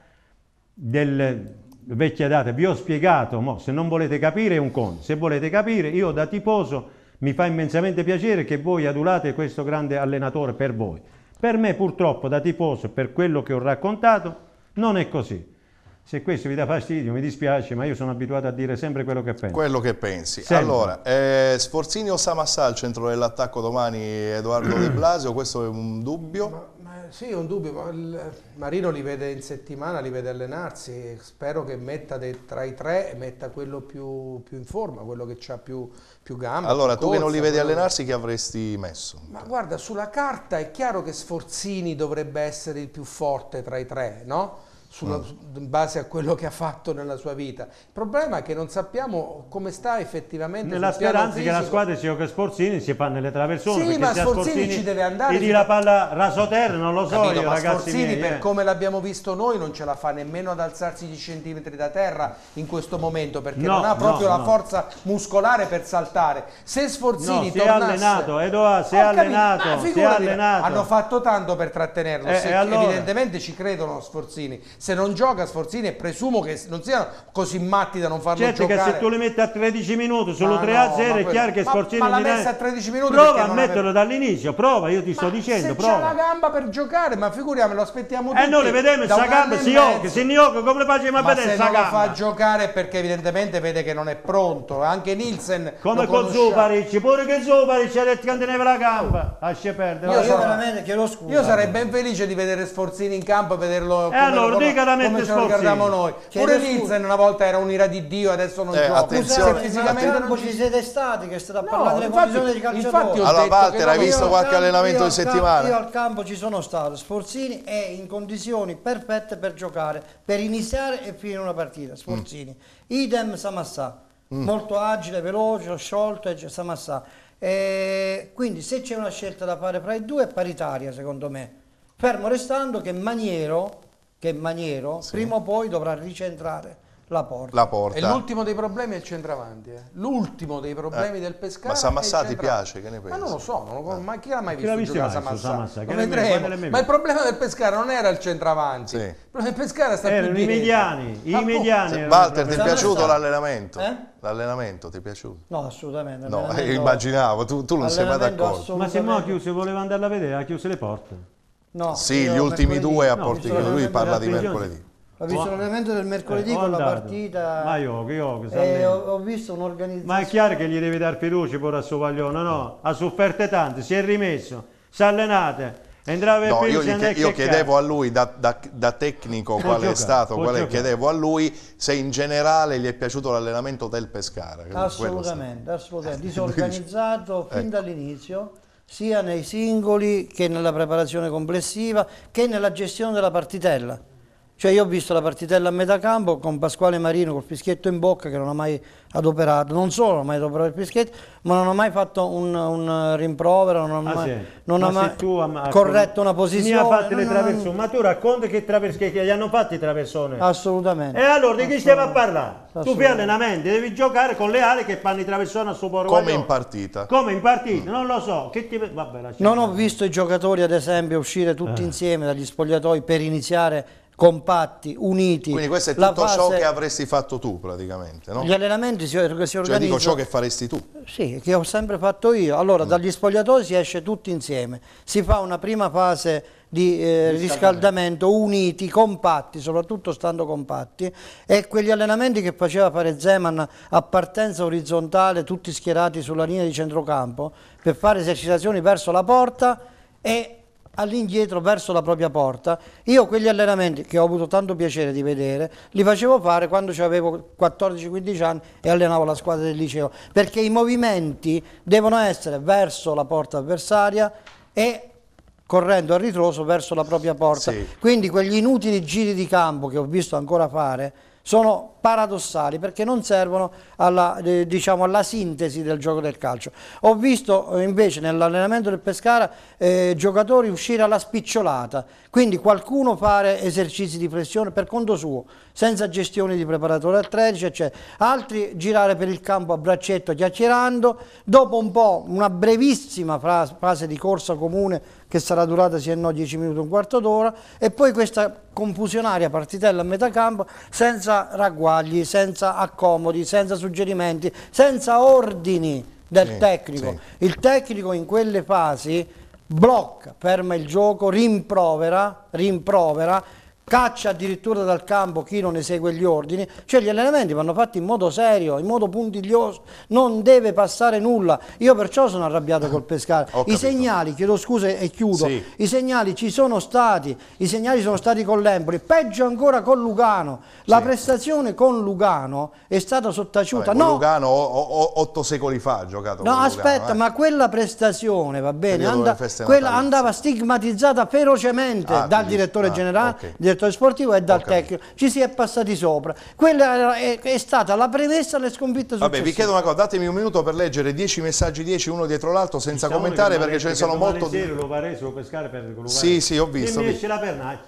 vecchia data. Vi ho spiegato, se non volete capire è un conto, se volete capire, io da tifoso mi fa immensamente piacere che voi adulate questo grande allenatore per voi. Per me purtroppo da tifoso, per quello che ho raccontato, non è così. Se questo vi dà fastidio mi dispiace, ma io sono abituato a dire sempre quello che penso. Quello che pensi. Sempre. Allora, Sforzini o Samassà al centro dell'attacco domani, Edoardo De Blasio? Questo è un dubbio? Sì, è un dubbio, ma Marino li vede in settimana, li vede allenarsi, spero che metta tra i tre, metta quello più in forma, quello che ha più gambe. Allora, tu che non li vedi allenarsi, chi avresti messo? Ma guarda, sulla carta è chiaro che Sforzini dovrebbe essere il più forte tra i tre, no? In base a quello che ha fatto nella sua vita. Il problema è che non sappiamo come sta effettivamente nella speranza che la squadra sia che Sforzini si fa nelle traversone, sì, ma Sforzini ci deve andare, di la palla rasoterra, non lo so. Capito, io, ma ragazzi Sforzini miei, per come l'abbiamo visto noi non ce la fa nemmeno ad alzarsi 10 centimetri da terra in questo momento, perché non ha proprio la forza muscolare per saltare. Se Sforzini si è allenato, Edoardo, si è allenato, hanno fatto tanto per trattenerlo, allora, evidentemente ci credono Sforzini. Se non gioca Sforzini, e presumo che non siano così matti da non farlo giocare. Certo, che se tu li metti a 13 minuti solo 3-0 è chiaro che Sforzini ma l'ha messa a 13 minuti. Prova a metterlo dall'inizio, prova, io ti sto dicendo, prova. Se c'ha la gamba per giocare, ma figuriamo, lo aspettiamo tutti. Noi le vediamo sta gamba, se Gnocco, come le facciamo a vedere sta gamba? Ma se non lo fa giocare è perché evidentemente vede che non è pronto, anche Nielsen come con Zuparic, pure che Zuparic ha detto che teneva la gamba, lascia perdere. Io sarei ben felice di vedere Sforzini in campo e vederlo come ce lo ricordiamo noi. Pure Nielsen una volta era un'ira di Dio, adesso non gioca. Attenzione, fisicamente ci siete stati che state a parlare delle condizioni di calciatori. Allora Walter, hai visto qualche allenamento di settimana? Io al campo ci sono stato, Sforzini è in condizioni perfette per giocare, per iniziare e finire una partita, Sforzini. Idem Samassà, molto agile, veloce, sciolto, Samassà. Quindi se c'è una scelta da fare fra i due è paritaria secondo me, fermo restando che Maniero prima o poi dovrà ricentrare la porta. E l'ultimo dei problemi è il centravanti. L'ultimo dei problemi del Pescara. Ma Samassà ti piace? Che ne pensi? Ma non lo so, ma chi l'ha mai visto giocare Samassà? Lo vedremo. Ma il problema del Pescara non era il centravanti. Il problema del Pescara sta più i mediani. Walter, ti è piaciuto l'allenamento? L'allenamento ti è piaciuto? No, assolutamente. No, immaginavo, tu non sei mai d'accordo. Ma se no se voleva andarla a vedere, ha chiuso le porte. No, sì, gli ultimi due a Portichino, lui parla di mercoledì. Ho visto l'allenamento del mercoledì con la partita. Ma ho visto un'organizzazione. Ma è chiaro che gli devi dar fiducia pure a suo Paglione, no? Ha sofferto tanto, si è rimesso, si è allenato No, io chiedevo a lui da tecnico qual è stato, chiedevo a lui se in generale gli è piaciuto l'allenamento del Pescara. Assolutamente, disorganizzato fin dall'inizio, sia nei singoli che nella preparazione complessiva che nella gestione della partitella. Cioè io ho visto la partitella a metà campo con Pasquale Marino col fischietto in bocca che non ha mai adoperato, non solo non ha mai adoperato il fischietto, ma non ha mai fatto un rimprovero, non ha mai corretto una posizione. Ma tu racconti che gli hanno fatti i traversoni? Assolutamente. E allora di chi stiamo a parlare? Tu fai allenamenti, devi giocare con le ali che fanno i traversoni a suo povero come in partita. Come in partita? Non lo so. Vabbè, non ho visto i giocatori ad esempio uscire tutti insieme dagli spogliatoi per iniziare compatti, uniti. Quindi questo è tutto ciò che avresti fatto tu praticamente, no? Gli allenamenti si organizzano. Cioè dico ciò che faresti tu. Sì, che ho sempre fatto io. Allora dagli spogliatoi si esce tutti insieme, si fa una prima fase di riscaldamento uniti, compatti, soprattutto stando compatti, e quegli allenamenti che faceva fare Zeman a partenza orizzontale, tutti schierati sulla linea di centrocampo, per fare esercitazioni verso la porta e all'indietro verso la propria porta. Io quegli allenamenti che ho avuto tanto piacere di vedere li facevo fare quando avevo 14-15 anni e allenavo la squadra del liceo, perché i movimenti devono essere verso la porta avversaria e correndo a ritroso verso la propria porta. Quindi quegli inutili giri di campo che ho visto ancora fare sono paradossali perché non servono alla sintesi del gioco del calcio. Ho visto invece nell'allenamento del Pescara giocatori uscire alla spicciolata, quindi qualcuno fare esercizi di flessione per conto suo, senza gestione di preparatore atletici, eccetera. Altri girare per il campo a braccetto chiacchierando, dopo un po' una brevissima fase di corsa comune che sarà durata sì e no 10 minuti, un quarto d'ora, e poi questa confusionaria partitella a metà campo senza ragguagli, senza accomodi, senza suggerimenti, senza ordini del tecnico. Il tecnico in quelle fasi blocca, ferma il gioco, rimprovera, caccia addirittura dal campo chi non esegue gli ordini. Cioè gli allenamenti vanno fatti in modo serio, in modo puntiglioso, non deve passare nulla. Io perciò sono arrabbiato col Pescara. I segnali, chiedo scusa e chiudo, i segnali ci sono stati, i segnali sono stati con l'Empoli, peggio ancora con Lugano. La prestazione con Lugano è stata sottaciuta. No, Lugano 8 secoli fa ha giocato con Lugano, aspetta, ma quella prestazione, va bene, quella andava stigmatizzata ferocemente dal direttore generale, direttore sportivo e dal tecnico, ci si è passati sopra. Quella è stata la premessa alle sconfitte successive. Vabbè, vi chiedo una cosa, datemi un minuto per leggere 10 messaggi, 10 uno dietro l'altro, senza commentare perché ce ne sono molto. Sì, ho visto. La pernacchia.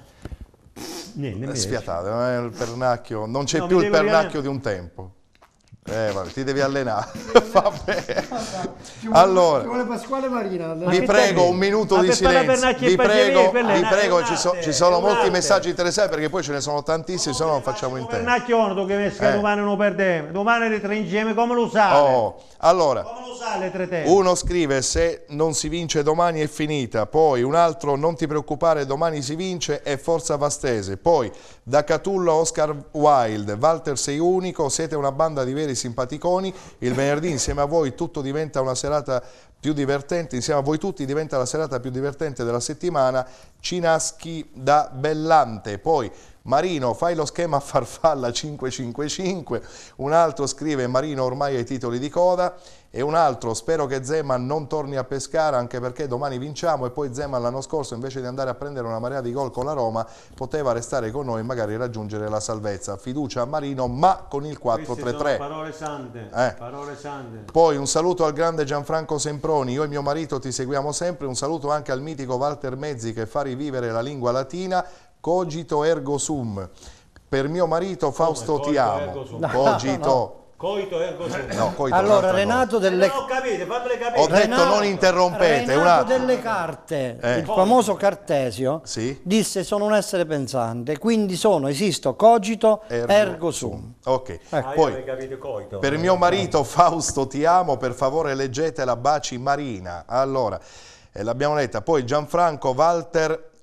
Sfiatate, non è il pernacchio, non c'è più il pernacchio di un tempo. Vabbè, ti devi allenare. Vabbè. Allora, vi prego un minuto di silenzio. Vi prego, ci sono molti messaggi interessanti perché poi ce ne sono tantissimi, se no non facciamo in tempo. Domani non perdiamo, domani le tre insieme come lo sai? Allora, uno scrive: se non si vince domani è finita. Poi un altro: non ti preoccupare, domani si vince, e forza Vastese. Poi da Catullo a Oscar Wilde: Walter sei unico, siete una banda di veri simpaticoni, il venerdì insieme a voi tutto diventa una serata più divertente, insieme a voi tutti diventa la serata più divertente della settimana. Cinaschi da Bellante. Poi Marino, fai lo schema a farfalla 5-5-5. Un altro scrive: Marino ormai ai titoli di coda. E un altro: spero che Zeman non torni a Pescara, anche perché domani vinciamo. E poi Zeman l'anno scorso, invece di andare a prendere una marea di gol con la Roma, poteva restare con noi e magari raggiungere la salvezza. Fiducia a Marino, ma con il 4-3-3. Parole sante, parole sante. Poi un saluto al grande Gianfranco Semproni: io e mio marito ti seguiamo sempre. Un saluto anche al mitico Walter Mezzi che fa rivivere la lingua latina. Cogito ergo sum. Per mio marito Fausto ti amo. Cogito. Coito ergo sum. No, coito allora Renato delle Ho detto non interrompete. Renato delle Carte, il famoso Cartesio, disse: sono un essere pensante, quindi esisto cogito ergo sum. Ok. Poi per mio marito Fausto ti amo, per favore leggetela, baci Marina. Allora l'abbiamo letta. Poi Gianfranco Walter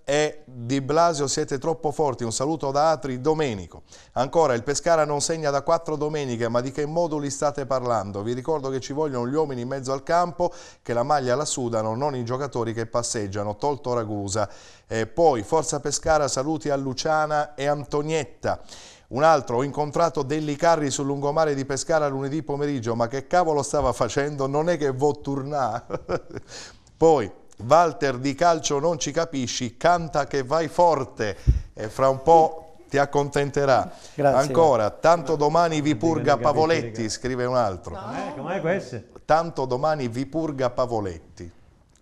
e Di Blasio siete troppo forti, un saluto da Atri Domenico. Ancora, il Pescara non segna da 4 domeniche, ma di che moduli state parlando? Vi ricordo che ci vogliono gli uomini in mezzo al campo, che la maglia la sudano, non i giocatori che passeggiano, tolto Ragusa. Poi, Forza Pescara, saluti a Luciana e Antonietta. Un altro, ho incontrato Delli Carri sul lungomare di Pescara lunedì pomeriggio, ma che cavolo stava facendo? Non è che vo' turnà. Poi, Walter, di calcio non ci capisci, canta che vai forte e fra un po' ti accontenterà. Grazie. Ancora, tanto domani vi purga Pavoletti, scrive un altro. Com'è questo? Tanto domani vi purga Pavoletti.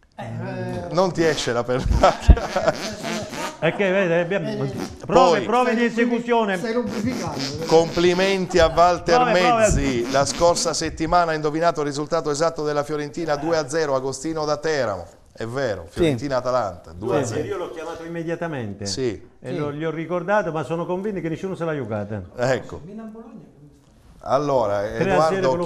Non ti esce la pernacchia. È che vede, prove di esecuzione. Complimenti a Walter Mezzi. La scorsa settimana ha indovinato il risultato esatto della Fiorentina 2-0, Agostino da Teramo. È vero, Fiorentina-Atalanta 2-0. Io l'ho chiamato immediatamente e gli ho ricordato, ma sono convinto che nessuno se l'ha giocata. Ecco. Allora, Edoardo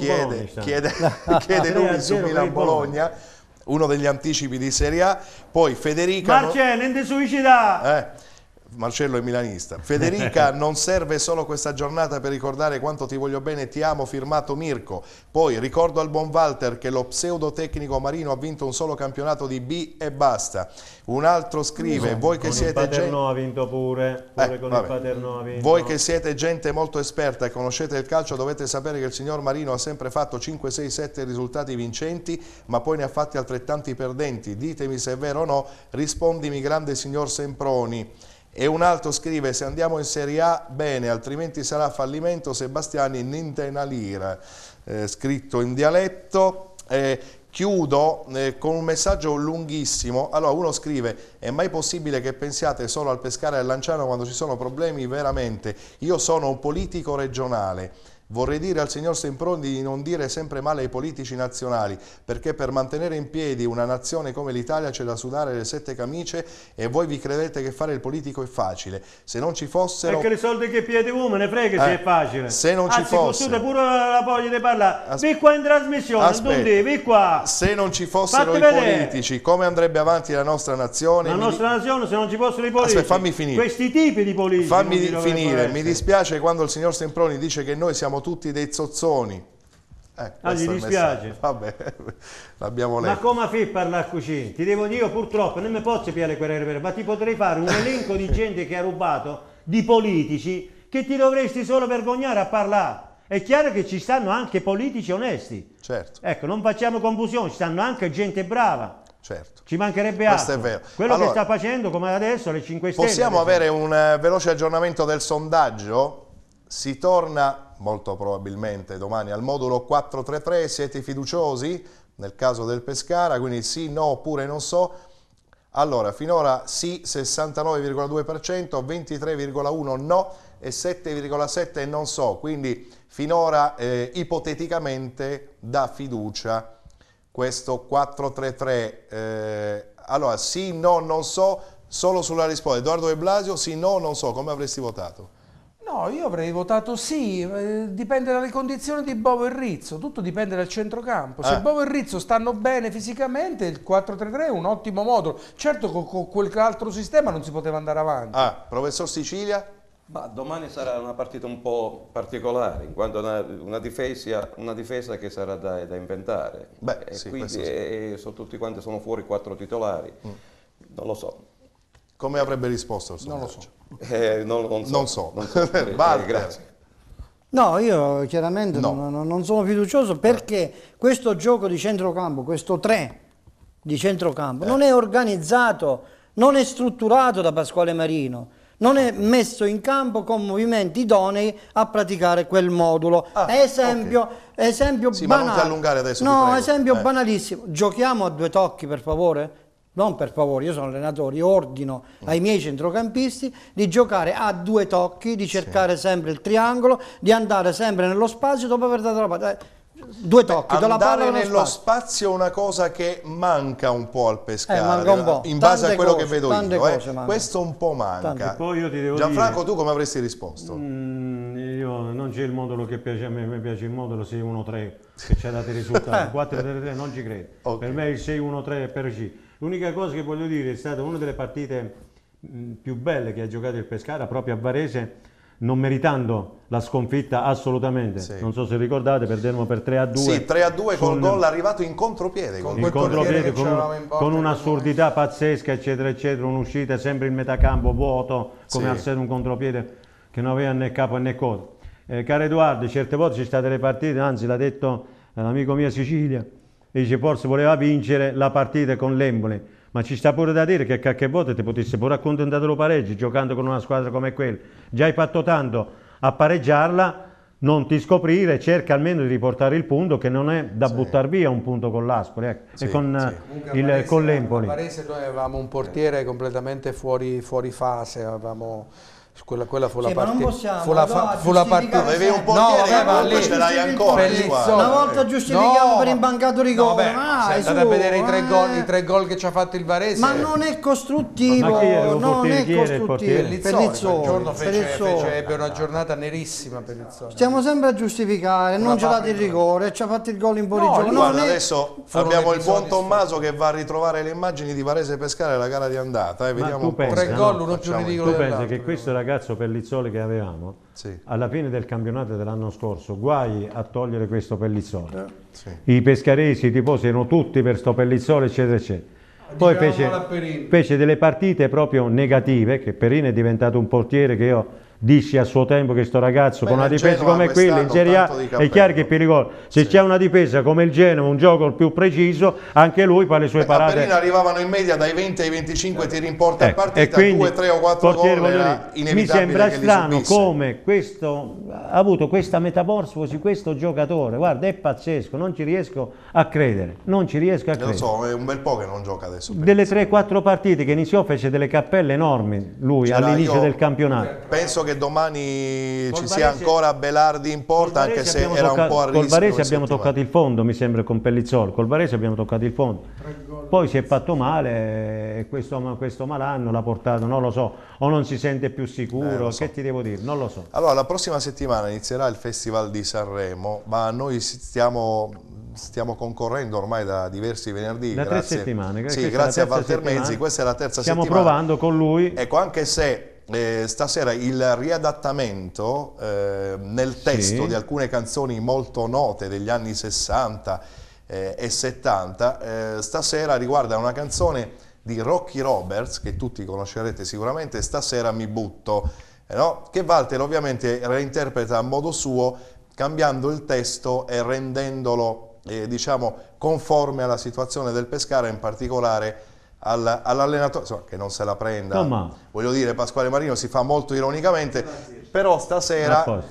chiede nomi su Milan-Bologna, uno degli anticipi di Serie A. Poi Federica... Marcello, non ti suicida! Marcello è milanista. Federica, non serve solo questa giornata per ricordare quanto ti voglio bene e ti amo, firmato Mirko. Poi ricordo al buon Walter che lo pseudotecnico Marino ha vinto un solo campionato di B e basta. Un altro scrive, voi che siete gente... ha vinto pure con il Paternò ha vinto. Voi che siete gente molto esperta e conoscete il calcio dovete sapere che il signor Marino ha sempre fatto 5, 6, 7 risultati vincenti, ma poi ne ha fatti altrettanti perdenti. Ditemi se è vero o no, rispondimi grande signor Semproni. E un altro scrive, se andiamo in Serie A bene, altrimenti sarà fallimento, Sebastiani ninte una lira, scritto in dialetto. Chiudo con un messaggio lunghissimo. Allora uno scrive, è mai possibile che pensiate solo al Pescara e al Lanciano quando ci sono problemi veramente? Io sono un politico regionale. Vorrei dire al signor Semproni di non dire sempre male ai politici nazionali, perché per mantenere in piedi una nazione come l'Italia c'è da sudare le 7 camicie e voi vi credete che fare il politico è facile. Se non ci fossero... Perché i soldi che piede uomo ne frega se è facile. Se non ci fossero... pure la voglia di parlare. Vi qua in trasmissione, vi qua. Se non ci fossero i politici, come andrebbe avanti la nostra nazione? La nostra nazione, se non ci fossero i politici. Aspetta, fammi finire. Questi tipi di politici. Fammi finire. Mi dispiace quando il signor Semproni dice che noi siamo tutti dei zozzoni. Gli dispiace. Vabbè, l'abbiamo letto. Ma come fai a parlare così? Ti devo dire, io purtroppo non mi posso piare querele, ma ti potrei fare un elenco di gente che ha rubato, di politici, che ti dovresti solo vergognare a parlare. È chiaro che ci stanno anche politici onesti. Certo. Ecco, non facciamo confusione, ci stanno anche gente brava. Certo. Ci mancherebbe altro. Questo è vero. Quello che sta facendo, come adesso, le 5 Stelle. Possiamo avere un veloce aggiornamento del sondaggio? Si torna molto probabilmente domani al modulo 433, siete fiduciosi nel caso del Pescara, quindi sì, no oppure non so. Allora, finora sì 69,2%, 23,1% no e 7,7% non so, quindi finora ipoteticamente dà fiducia questo 433. Allora, sì, no, non so, solo sulla risposta. Edoardo De Blasio, sì, no, non so, come avresti votato? No, io avrei votato sì, dipende dalle condizioni di Bovo e Rizzo, tutto dipende dal centrocampo. Se Bovo e Rizzo stanno bene fisicamente, il 4-3-3 è un ottimo modulo. Certo con quell'altro sistema non si poteva andare avanti. Professor Sicilia? Ma domani sarà una partita un po' particolare, in quanto una difesa che sarà da inventare. Sì, quindi sono tutti quanti sono fuori 4 titolari, non lo so. Come avrebbe risposto al sondaggio? Non so. Grazie. No, io chiaramente non sono fiducioso perché questo gioco di centrocampo, questo 3 di centrocampo, non è organizzato, non è strutturato da Pasquale Marino, non è messo in campo con movimenti idonei a praticare quel modulo. Esempio sì, banale. Ma non ti allungare adesso, no, esempio banalissimo. Giochiamo a 2 tocchi, per favore? Non per favore, io sono allenatore, io ordino ai miei centrocampisti di giocare a 2 tocchi, di cercare sempre il triangolo, di andare sempre nello spazio dopo aver dato la palla. 2 tocchi, do la palla nello spazio è una cosa che manca un po' al Pescara, manca un po'. In base Tante a quello cose, che vedo tante io. Cose questo un po' manca. Poi io ti devo Gianfranco, dire, tu come avresti risposto? Io non c'è il modulo che piace a me, mi piace il modulo 6-1-3 che ci ha dato i risultati. 4-3-3 non ci credo. Per me il 6-1-3 è per C. L'unica cosa che voglio dire è stata una delle partite più belle che ha giocato il Pescara proprio a Varese, non meritando la sconfitta assolutamente. Sì. Non so se ricordate, perdemmo per 3-2. Sì, 3-2 col gol arrivato in contropiede. Con un'assurdità pazzesca, eccetera, eccetera, un'uscita sempre in metacampo vuoto, come al solito un contropiede che non aveva né capo né coda. Caro Edoardo, certe volte ci sono state le partite, anzi l'ha detto l'amico mio Sicilia, dice forse voleva vincere la partita con l'Emboli, ma ci sta pure da dire che qualche volta ti potesse pure accontentare lo pareggio giocando con una squadra come quella. Già hai fatto tanto a pareggiarla, non ti scoprire, cerca almeno di riportare il punto, che non è da buttare via un punto con l'Aspoli e con l'Empoli. A Varese noi avevamo un portiere completamente fuori fase, avevamo... Quella fu la partita. Fu la partita. Avevi un portiere che ce l'hai ancora. Una volta giustifichiamo per imbancato rigore. Sei andato a vedere i tre gol che ci ha fatto il Varese. Ma non è costruttivo. Non è costruttivo. Pellizzone ebbe una giornata nerissima. Pellizzone. Stiamo sempre a giustificare. Non ci ha dato il rigore, ci ha fatto il gol in fuorigioco. Guarda, adesso abbiamo il buon Tommaso che va a ritrovare le immagini di Varese Pescara, la gara di andata. Vediamo un po'. 3 gol, uno più ridicolo. Tu pensi che questo ragazzo Pellizzoli che avevamo alla fine del campionato dell'anno scorso, guai a togliere questo Pellizzoli, i pescaresi, i tifosi erano tutti per sto Pellizzoli, eccetera eccetera. Poi fece delle partite proprio negative, che Perin è diventato un portiere che io dissi a suo tempo che sto ragazzo con una difesa come quella in Serie A è chiaro che pericolo. Se c'è una difesa come il Genova, un gioco più preciso, anche lui fa le sue parate. A Perin arrivavano in media dai 20 ai 25 tiri in porta a partita, 2, 3 o 4 gol, era inevitabile. Mi sembra strano come questo ha avuto questa metamorfosi, questo giocatore, guarda, è pazzesco, non ci riesco a credere, non ci riesco a credere. Lo so, è un bel po' che non gioca adesso. Delle 3-4 partite che iniziò fece delle cappelle enormi lui all'inizio del campionato. Penso che domani ci sia ancora Belardi in porta, anche se era un po' a rischio. Col Varese abbiamo toccato il fondo, mi sembra, con Pellizzoli. Col Varese abbiamo toccato il fondo. Poi si è fatto male e questo malanno l'ha portato, non lo so, o non si sente più sicuro, che ti devo dire, non lo so. Allora, la prossima settimana inizierà il Festival di Sanremo, ma noi stiamo concorrendo ormai da diversi venerdì. Da 3 settimane. Sì, grazie a Walter Mezzi, questa è la terza settimana. Stiamo provando con lui. Ecco, anche se stasera il riadattamento nel testo di alcune canzoni molto note degli anni 60 e 70 stasera riguarda una canzone di Rocky Roberts che tutti conoscerete sicuramente, Stasera mi butto, no? Che Walter ovviamente reinterpreta a modo suo, cambiando il testo e rendendolo diciamo conforme alla situazione del Pescara, in particolare all'allenatore, insomma, che non se la prenda, voglio dire, Pasquale Marino si fa molto ironicamente, però stasera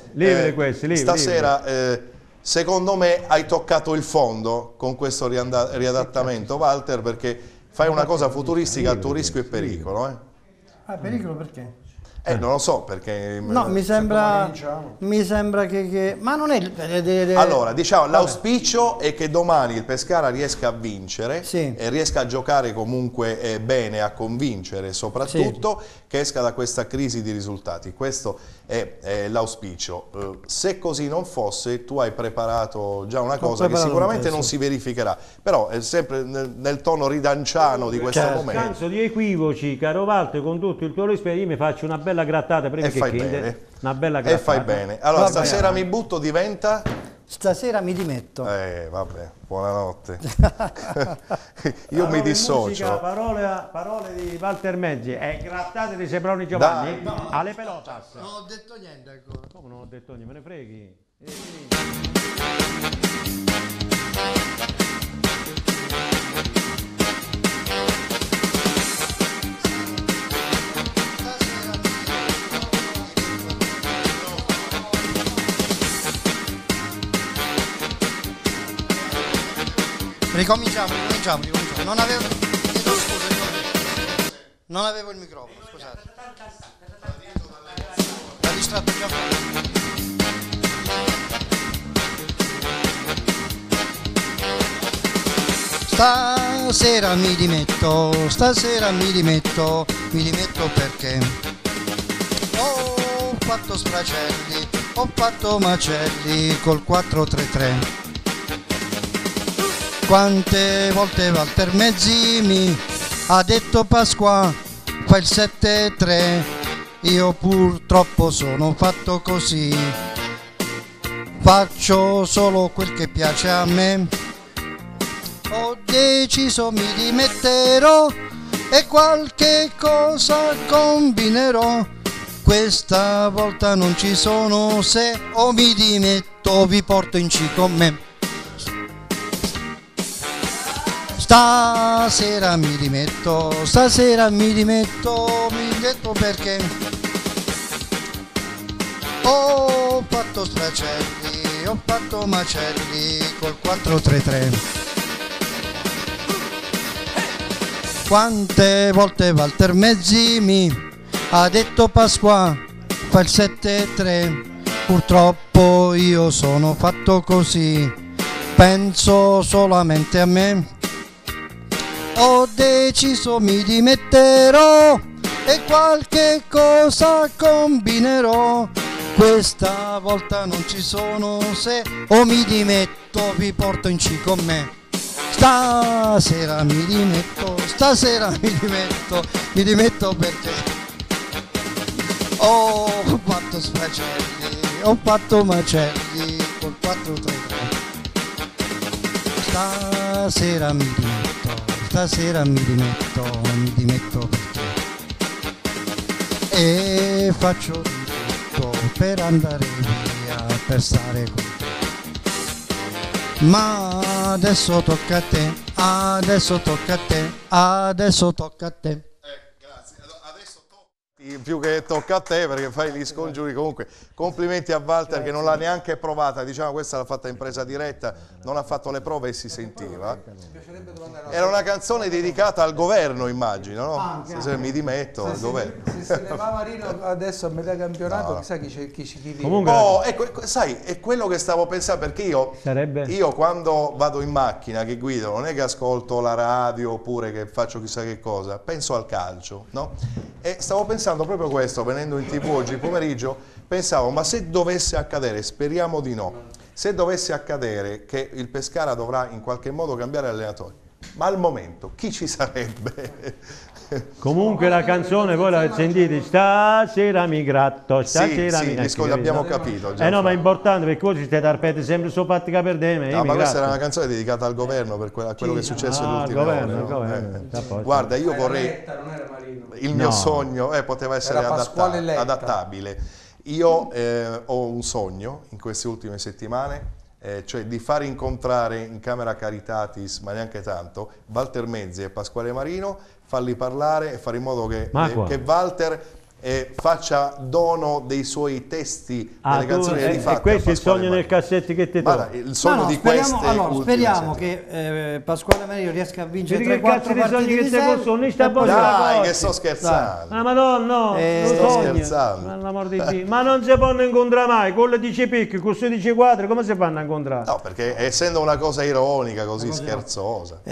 secondo me hai toccato il fondo con questo riadattamento, Walter, perché fai una cosa futuristica a tuo rischio e pericolo. Pericolo perché? Non lo so, perché... No, mi sembra che... Ma non è... Allora, diciamo, l'auspicio è che domani il Pescara riesca a vincere e riesca a giocare comunque bene, a convincere soprattutto, che esca da questa crisi di risultati. Questo è l'auspicio. Se così non fosse, tu hai preparato già una cosa che sicuramente non si verificherà, però è sempre nel tono ridanciano di questo momento. Scanso di equivoci, caro Walter, con tutto il tuo rispetto, io mi faccio una bella grattata prima e fai bene. Una bella grattata. E fai bene. Allora, stasera mi butto diventa... Stasera mi dimetto. Vabbè, buonanotte. Io mi dissocio. Musica, parole di Walter Mezzi. Grattate di Sebroni Giovanni? No, alle pelotas. Non ho detto niente ancora. Come non ho detto niente? Me ne freghi. Ricominciamo. Non avevo il microfono, scusate. La distratto già. Stasera mi dimetto perché ho fatto sfracelli, ho fatto macelli col 4-3-3. Quante volte Walter Mezzi mi ha detto Pasqua, fa il 7-3, io purtroppo sono fatto così, faccio solo quel che piace a me, ho deciso mi dimetterò e qualche cosa combinerò, questa volta non ci sono se o mi dimetto, vi porto in C con me. Stasera mi dimetto perché ho fatto stracelli, ho fatto macelli col 4-3-3. Quante volte Walter Mezzi mi ha detto Pasqua fa il 7-3, purtroppo io sono fatto così, penso solamente a me. Ho deciso mi dimetterò e qualche cosa combinerò, questa volta non ci sono se o mi dimetto, vi porto in C con me. Stasera mi dimetto perché ho fatto sfracelli, ho fatto macelli col 4-3-3. Stasera mi dimetto perché e faccio di tutto per andare via, per stare con te. Ma adesso tocca a te, adesso tocca a te, adesso tocca a te. Grazie. Adesso più che tocca a te perché fai gli scongiuri. Comunque complimenti a Walter che non l'ha neanche provata, diciamo questa l'ha fatta in presa diretta, non ha fatto le prove e si sentiva. Era una canzone dedicata al governo, immagino, no? Se mi dimetto al governo. Se ne va Marino adesso a metà campionato, chissà chi comunque, ecco, sai, è quello che stavo pensando, perché io quando vado in macchina che guido non è che ascolto la radio oppure che faccio chissà che cosa, penso al calcio, no? E stavo pensando proprio questo, venendo in TV oggi pomeriggio, pensavo, ma se dovesse accadere, speriamo di no, se dovesse accadere che il Pescara dovrà in qualche modo cambiare allenatori, ma al momento chi ci sarebbe? Comunque la canzone voi la sentite, stasera mi gratto, stasera mi gratto. Sì, l'abbiamo capito. No, ma è importante perché voi siete arpete sempre su fatti per me. No, ma questa era una canzone dedicata al governo per quello che è successo nell'ultimo anno. Guarda, io vorrei, il mio sogno poteva essere adattabile. Io ho un sogno in queste ultime settimane, cioè di far incontrare in Camera Caritatis, ma neanche tanto, Walter Mezzi e Pasquale Marino, farli parlare e fare in modo che Walter faccia dono dei suoi testi, delle canzoni rifatte. E questo è il sogno nel cassetto che ti do. Il sogno di queste speriamo che Pasquale Marino riesca a vincere 3-4 partite di serie. Dai, che sto scherzando. Ma no, sto scherzando. Ma non si possono incontrare mai, con le 10 picchi, con 16 quadri, come si fanno a incontrare? No, perché essendo una cosa ironica, così scherzosa.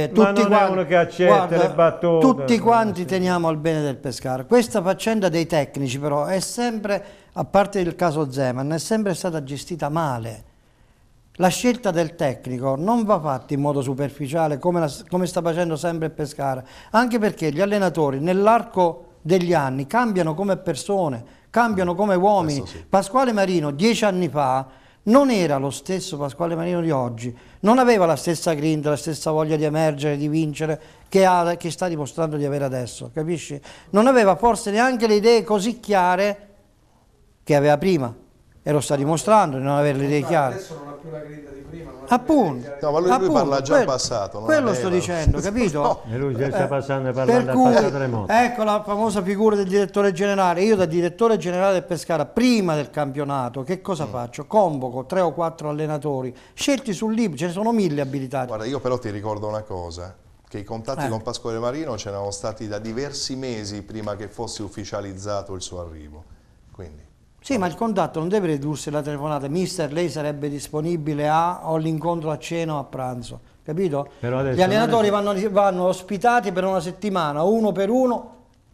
Tutti quanti teniamo al bene del Pescara. Questa faccenda dei tecnici però è sempre, a parte il caso Zeman, è sempre stata gestita male. La scelta del tecnico non va fatta in modo superficiale come sta facendo sempre il Pescara, anche perché gli allenatori nell'arco degli anni cambiano come persone, cambiano come uomini. Sì. Pasquale Marino 10 anni fa non era lo stesso Pasquale Marino di oggi, non aveva la stessa grinta, la stessa voglia di emergere, di vincere che sta dimostrando di avere adesso, capisci? Non aveva forse neanche le idee così chiare che aveva prima e lo sta dimostrando di non avere le idee chiare. Adesso non ha più la grinta di prima. Appunto. No, ma lui parla già al passato. Quello sto dicendo, capito? No. E lui già sta parlando al passato remoto. Ecco la famosa figura del direttore generale. Io da direttore generale del Pescara, prima del campionato, che cosa faccio? Convoco 3 o 4 allenatori, scelti sul libro, ce ne sono 1000 abilitati. Guarda, io però ti ricordo una cosa, che i contatti con Pasquale Marino c'erano stati da diversi mesi prima che fosse ufficializzato il suo arrivo. Quindi. Sì, ma il contatto non deve ridursi alla telefonata. Mister, lei sarebbe disponibile o l'incontro a cena o a pranzo, capito? Gli allenatori vanno ospitati per una settimana, uno per uno,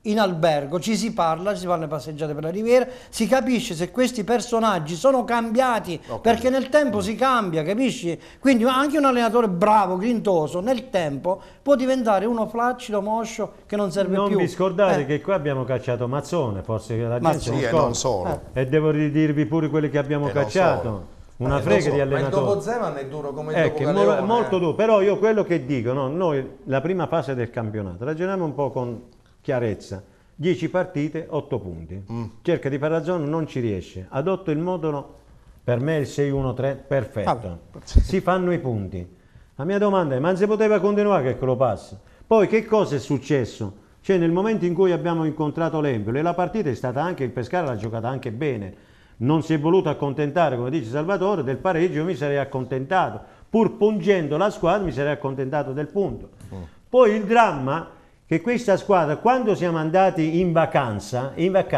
in albergo, ci si parla, si fanno le passeggiate per la riviera, si capisce se questi personaggi sono cambiati, perché nel tempo si cambia, capisci? Quindi anche un allenatore bravo, grintoso, nel tempo può diventare uno flaccido, moscio, che non serve più. Non vi scordate che qua abbiamo cacciato Mazzone, forse che la gente non solo. E devo ridirvi pure quelli che abbiamo cacciato. Una frega di allenatori. Ma il dopo Zeman è duro come il dopo Galeone. È molto duro, però io quello che dico, no, noi la prima fase del campionato, ragioniamo un po' con chiarezza, 10 partite, 8 punti, cerca di fare la zona, non ci riesce, adotto il modulo, per me il 6-1-3, perfetto, si fanno i punti. La mia domanda è, ma si poteva continuare che lo passa? Poi che cosa è successo? Cioè nel momento in cui abbiamo incontrato l'Empoli, la partita è stata anche, il Pescara l'ha giocata anche bene, non si è voluto accontentare, come dice Salvatore, del pareggio, io mi sarei accontentato, pur pungendo la squadra mi sarei accontentato del punto. Poi il dramma che questa squadra, quando siamo andati in vacanza,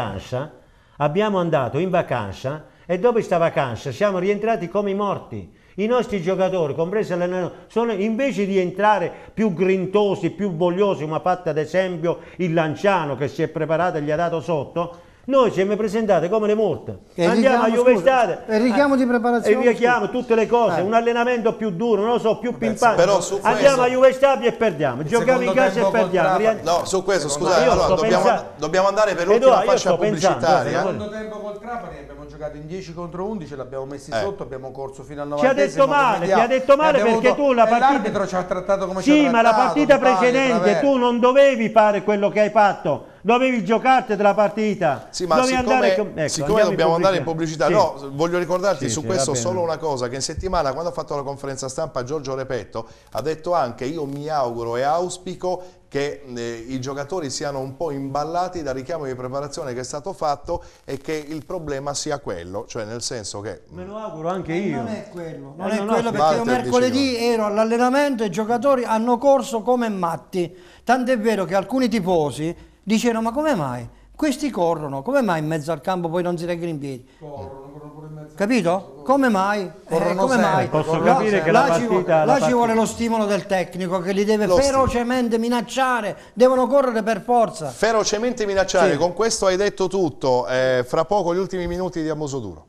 abbiamo andato in vacanza e dopo questa vacanza siamo rientrati come i morti. I nostri giocatori, compresi l'allenatore, invece di entrare più grintosi, più vogliosi, come ha fatto ad esempio il Lanciano che si è preparato e gli ha dato sotto, noi ci siamo presentati come le morte. Andiamo a Juvestate il richiamo di preparazione, e richiamo tutte le cose, un allenamento più duro, non lo so, più pimpante. Andiamo a Juvestate e perdiamo, giochiamo in casa e perdiamo. No, su questo scusate, allora, dobbiamo andare per l'ultima fascia pubblicitaria. Secondo tempo col Trapani abbiamo giocato in 10 contro 11, l'abbiamo messi sotto, abbiamo corso fino al 90esimo. Ti ha detto male perché tu la partita, l'arbitro ci ha trattato come ci ha trattato. Sì, ma la partita precedente tu non dovevi fare quello che hai fatto. Dovevi giocarti la partita. Sì, ma siccome dobbiamo andare in pubblicità, no, voglio ricordarti su questo solo una cosa, che in settimana quando ha fatto la conferenza stampa Giorgio Repetto ha detto anche: io mi auguro e auspico che i giocatori siano un po' imballati dal richiamo di preparazione che è stato fatto e che il problema sia quello, cioè nel senso che... Me lo auguro anche io. Non è quello, non è quello, perché io mercoledì ero all'allenamento e i giocatori hanno corso come matti, tant'è vero che alcuni tifosi dicevano: ma come mai? Questi corrono, come mai in mezzo al campo poi non si reggono in piedi? Corrono pure in mezzo. Capito? Come mai? Come mai? Posso capire che la partita... ci vuole lo stimolo del tecnico che li deve ferocemente minacciare, devono correre per forza. Ferocemente minacciare, sì. Con questo hai detto tutto, fra poco gli ultimi minuti di Ammuso Duro.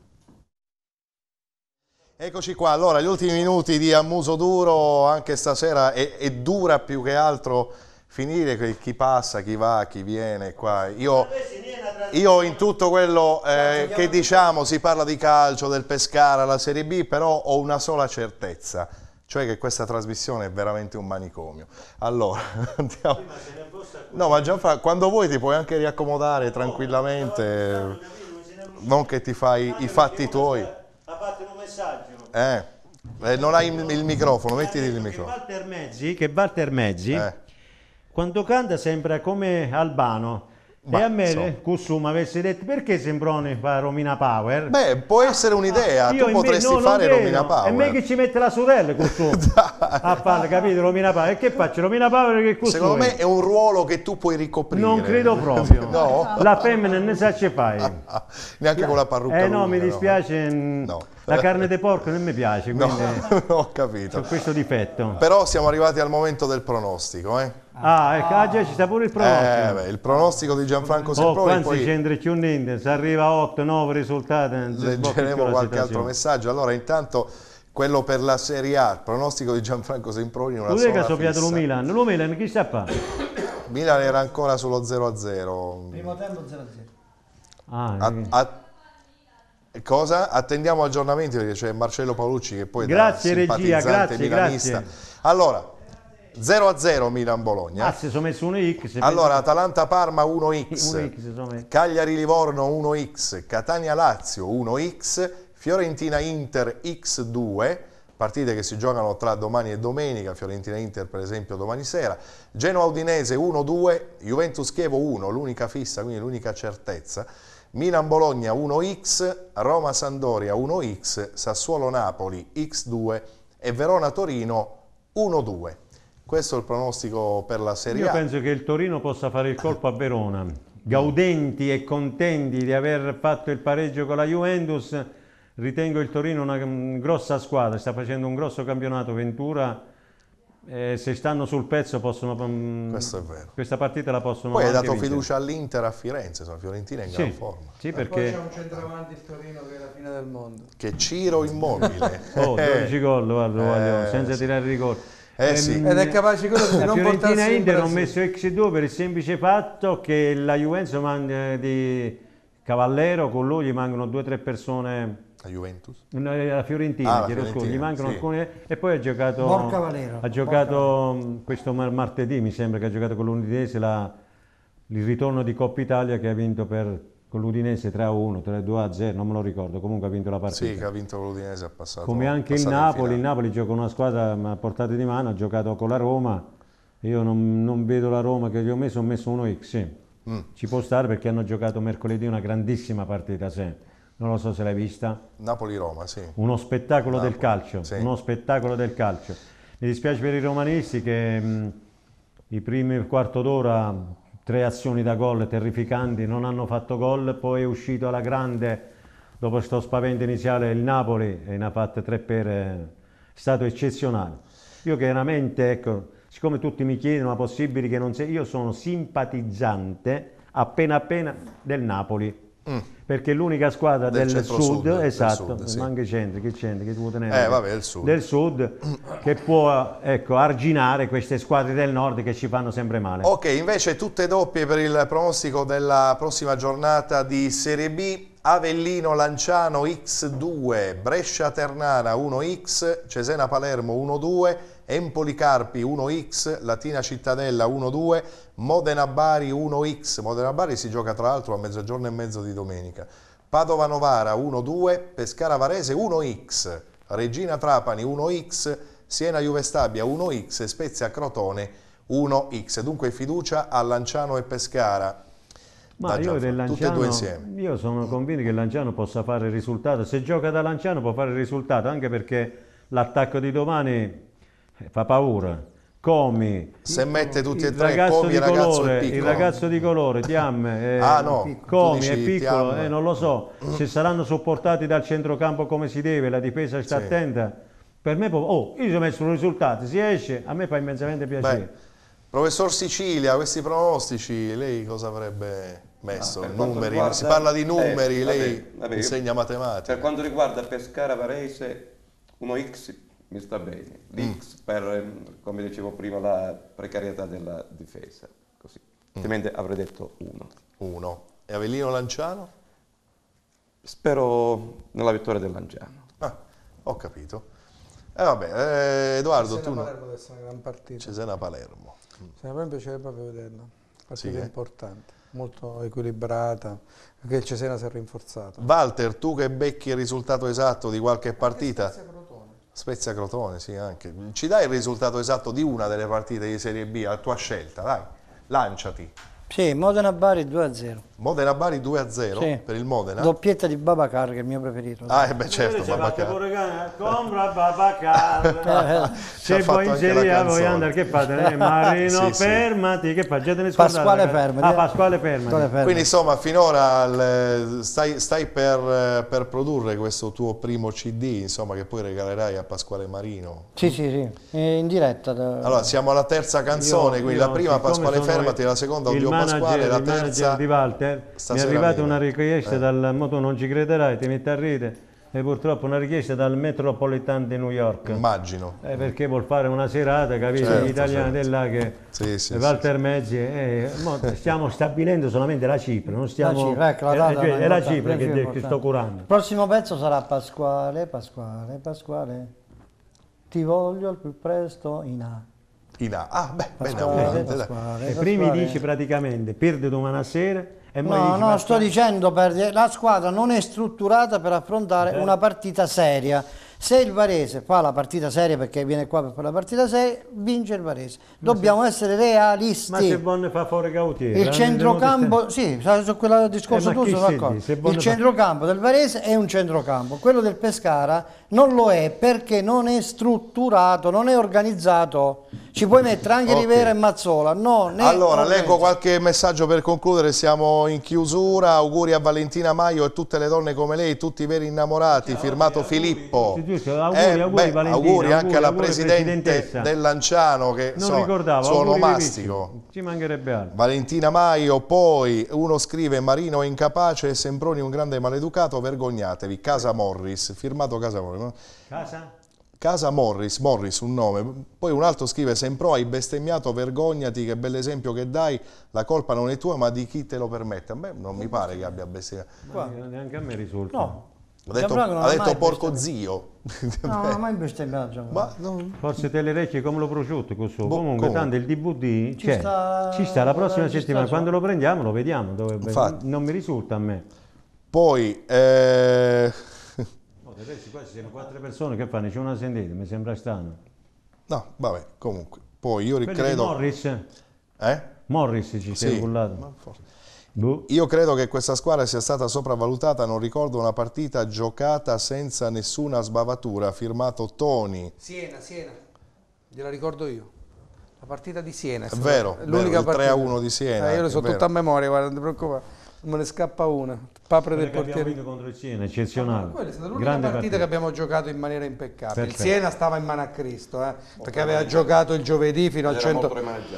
Eccoci qua, allora gli ultimi minuti di Ammuso Duro, anche stasera è dura più che altro finire chi passa, chi va, chi viene qua. Io in tutto quello che diciamo, si parla di calcio, del Pescara, la Serie B, però ho una sola certezza, cioè che questa trasmissione è veramente un manicomio. Allora, andiamo. No, ma Gianfranco, quando vuoi ti puoi anche riaccomodare tranquillamente, non che ti fai i fatti tuoi. Ha fatto un messaggio. Non hai il microfono, mettiti il microfono. Walter Mezzi quando canta sembra come Albano. E a me Cussum avesse detto: perché Sembroni fa Romina Power? Beh, può essere un'idea, tu potresti fare Romina Power. E me che ci mette la sorella Cussum a fare, capito, Romina Power. E che faccio? Romina Power che Cussum? Secondo me è un ruolo che tu puoi ricoprire. Non credo proprio. No? La femmina ne sa ce fai. Neanche con la parrucca lunga, no, mi dispiace. No. La carne di porco non mi piace, quindi ho capito. C'ho questo difetto. Però siamo arrivati al momento del pronostico, ecco, già ci sta pure il pronostico. Il pronostico di Gianfranco Semproni. Poi c'entra più niente, se arriva a 8-9 risultati. Leggeremo qualche altro messaggio. Allora, intanto quello per la Serie A, il pronostico di Gianfranco Semproni. Una sola che ha soffiato lo Milan. Lo Milan chi sta a fare? Milan era ancora sullo 0-0. Primo tempo 0-0. Cosa? Attendiamo aggiornamenti perché c'è Marcello Paolucci che poi grazie regia, grazie. Allora 0-0 Milan-Bologna. Si sono messo 1x. Allora Atalanta-Parma 1x, Cagliari-Livorno 1x, Catania-Lazio 1x, Fiorentina-Inter x2, partite che si giocano tra domani e domenica, Fiorentina-Inter per esempio domani sera, Genoa-Udinese 1-2, Juventus-Chievo 1, l'unica fissa, quindi l'unica certezza, Milan-Bologna 1x, Roma-Sandoria 1x, Sassuolo-Napoli x2 e Verona-Torino 1-2. Questo è il pronostico per la Serie A. Io penso che il Torino possa fare il colpo a Verona. Gaudenti e contenti di aver fatto il pareggio con la Juventus, ritengo il Torino una grossa squadra, sta facendo un grosso campionato. Ventura se stanno sul pezzo possono... Questo è vero. Questa partita la possono poi anche hai dato vincere. fiducia all'Inter a Firenze, insomma, Fiorentina è in gran forma. Sì, perché... poi c'è un centravanti il Torino che è la fine del mondo. Che Ciro Immobile. 12 gol, guarda, senza tirare rigore. Sì. Ed è capace quello di non portarsi Fiorentina e in Inter Brasile. hanno messo X2 per il semplice fatto che la Juventus di Cavallero, con lui gli mancano 2 o 3 persone. La Juventus? La Fiorentina, la chiedo Fiorentina, scusa, gli mancano sì. alcune e poi ha giocato questo martedì, mi sembra che ha giocato con l'Udinese il ritorno di Coppa Italia che ha vinto con l'Udinese 3-1, 3-2-0, non me lo ricordo, comunque ha vinto la partita. Sì, che ha vinto con l'Udinese, ha passato. Come anche il Napoli gioca una squadra a portata di mano, ha giocato con la Roma, io non vedo la Roma che gli ho messo 1x, sì. Ci può stare perché hanno giocato mercoledì una grandissima partita, sì. Non lo so se l'hai vista. Napoli-Roma, sì. Uno spettacolo del calcio, sì. uno spettacolo del calcio. Mi dispiace per i romanisti che i primi quarto d'ora 3 azioni da gol terrificanti, non hanno fatto gol, poi è uscito alla grande dopo questo spavento iniziale il Napoli e ne ha fatte 3 è stato eccezionale. Io chiaramente, ecco, siccome tutti mi chiedono, ma possibile che non sia, io sono simpatizzante appena del Napoli. Perché è l'unica squadra del sud, esatto, del sud, ma anche centri, che devo tenere? Vabbè, del sud, che può arginare queste squadre del nord che ci fanno sempre male. Ok, invece tutte doppie per il pronostico della prossima giornata di Serie B. Avellino Lanciano X2, Brescia Ternana 1x, Cesena Palermo 1-2, Empoli Carpi 1x, Latina Cittadella 1-2, Modena Bari 1x, Modena Bari si gioca tra l'altro a mezzogiorno e mezzo di domenica, Padova Novara 1-2, Pescara Varese 1x, Regina Trapani 1x, Siena Juve Stabia 1x e Spezia Crotone 1x. Dunque fiducia a Lanciano e Pescara. Ma io del Lanciano, tutte e due insieme. Io sono convinto che il Lanciano possa fare il risultato. Se gioca da Lanciano può fare il risultato, anche perché l'attacco di domani fa paura. Comi, se mette tutti e tre, Comi, il ragazzo è piccolo. Il ragazzo di colore, Tiam, Comi è piccolo, non lo so. Se saranno sopportati dal centrocampo come si deve, la difesa sta attenta. Per me, io ci ho messo un risultato, si esce, a me fa immensamente piacere. Beh, professor Sicilia, questi pronostici, lei cosa avrebbe messo? Numeri, riguarda, si parla di numeri, lei insegna matematica. Per quanto riguarda Pescara Varese, 1x mi sta bene, l'x per, come dicevo prima, la precarietà della difesa, così. Altrimenti avrei detto 1. E Avellino Lanciano? Spero nella vittoria del Lanciano. Ho capito. Edoardo, tu Palermo deve essere una gran partita. Cesena Palermo. A me piacerebbe proprio vederla, partita importante, molto equilibrata, perché il Cesena si è rinforzato. Walter, tu che becchi il risultato esatto di qualche partita? Spezia Crotone, sì, anche. Ci dai il risultato esatto di una delle partite di Serie B, a tua scelta, dai, lanciati. Sì, Modena Bari 2-0. Modena Bari 2-0 sì. Per il Modena? Doppietta di Babacar, che è il mio preferito. Certo, Babacar. Compra Babacar. Se vuoi in Serie A vuoi andare, che fate? Marino, fermati, che fai? Già te ne Pasquale Fermati. Pasquale Fermati. Quindi insomma finora stai per produrre questo tuo primo CD, insomma, che poi regalerai a Pasquale Marino. Sì, in diretta. Allora siamo alla terza canzone, quindi la prima Pasquale Fermati, la seconda Oddio Pasquale, la terza di Walter. Mi è arrivata una richiesta dal moto, non ci crederai, ti metti a ridere, e purtroppo una richiesta dal Metropolitan di New York. Immagino. Perché vuol fare una serata, capito? Gli italiani dell'A che Walter Mezzi, stiamo stabilendo solamente la cifra, non stiamo... è la cifra che sto curando. Il prossimo pezzo sarà Pasquale, ti voglio al più presto in A. Bene. I primi 10 praticamente perde domani sera e no, sto dicendo, la squadra non è strutturata per affrontare una partita seria. Se il Varese fa la partita seria, perché viene qua per fare la partita seria, vince il Varese. Dobbiamo essere realisti. Ma se Bonne fa fuori Gautieri, il centrocampo, sì, su quel discorso tu sono d'accordo. Il centrocampo del Varese è un centrocampo, quello del Pescara non lo è perché non è strutturato, non è organizzato. Ci puoi mettere anche Rivera e Mazzola. No, allora, leggo qualche messaggio per concludere, siamo in chiusura. Auguri a Valentina Maio e tutte le donne come lei, tutti i veri innamorati, firmato Filippo. Auguri anche alla presidente del Lanciano, che sono onomastico. Ci mancherebbe altro. Valentina Maio, poi uno scrive: Marino è incapace e Semproni un grande maleducato, vergognatevi. Casa Morris, firmato Casa Morris. Casa Morris, un nome. Poi un altro scrive: Sempro, hai bestemmiato, vergognati, che bell'esempio che dai, la colpa non è tua ma di chi te lo permette. A me non mi pare che abbia bestemmiato. Neanche a me risulta. No. Ha detto porco zio. No, non ho mai bestemmiato. Forse te le orecchie come lo prosciutto. Comunque tanto il DVD ci sta la prossima settimana. Quando lo prendiamo lo vediamo. Non mi risulta a me. Poi... Questi sono 4 persone che fanno, c'è una sentita, mi sembra strano. No, vabbè, comunque. Poi io credo... Morris? Morris ci si è cullato. Io credo che questa squadra sia stata sopravvalutata, non ricordo una partita giocata senza nessuna sbavatura, firmato Toni. Siena, gliela ricordo io. La partita di Siena. È vero, l'unica partita. 3-1 di Siena. Io lo so tutta a memoria, guarda, non ti preoccupare. Non me ne scappa una. Papre del portiere. Abbiamo vinto contro il Siena, eccezionale. Quella è stata l'unica partita che abbiamo giocato in maniera impeccabile. Perfetto. Il Siena stava in mano a Cristo, perché aveva giocato il giovedì fino al 100.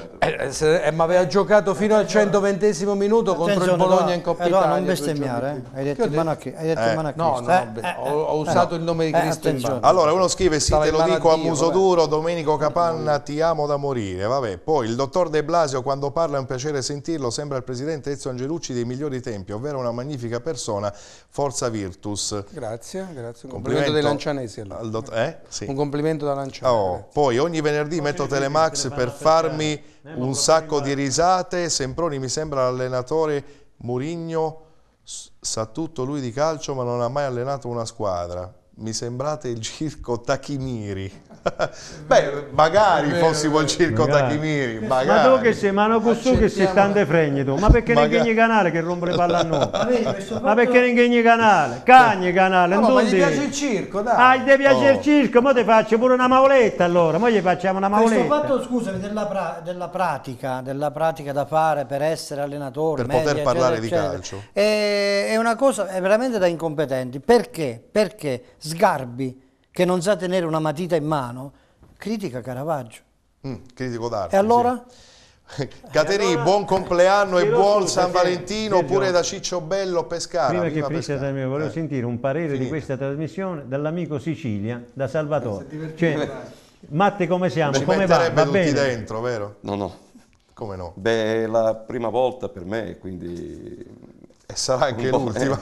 Ma aveva giocato fino al 120° minuto contro il Bologna in Coppa Italia. Non bestemmiare, hai detto in mano a Cristo. No, ho usato il nome di Cristo in mano. Allora uno scrive: sì, te lo dico a muso duro, Domenico Capanna, ti amo da morire. Vabbè, poi il dottor De Blasio quando parla è un piacere sentirlo, sembra il presidente Ezio Angelucci dei migliori tempi, ovvero una magnifica persona, forza Virtus. Grazie, un complimento dei lancianesi allora. Sì. Un complimento da Lanciano. Poi ogni venerdì metto Telemax per farmi un sacco di risate. Semproni mi sembra l'allenatore, Mourinho sa tutto lui di calcio ma non ha mai allenato una squadra. Mi sembrate il circo Tachimiri. Beh, magari fossimo il circo Tachimiri. Ma tu che sei, ma che sei tante fregne tu? Ma perché non ingegni canale che rompe le palle a noi? Ma perché non ingegni canale? Cagni canale, no, ma gli piace il circo, dai. Ah, ti piace il circo? Mo ti faccio pure una mavoletta allora, mo gli facciamo una mavoletta. Questo fatto, scusami, della pratica da fare per essere allenatore, per poter parlare di calcio. È una cosa veramente da incompetenti. Perché? Perché Sgarbi, che non sa tenere una matita in mano, critica Caravaggio. Critico d'arte. E allora? Sì. Caterì, buon compleanno e buon San Valentino pure da Ciccio Bello Pescara. Prima che finisca volevo sentire un parere di questa trasmissione dall'amico Sicilia, da Salvatore. Cioè, Matte come siamo? Ci come va? Va tutti bene? Dentro, vero? No. Come no? Beh, è la prima volta per me, quindi... E sarà anche l'ultima.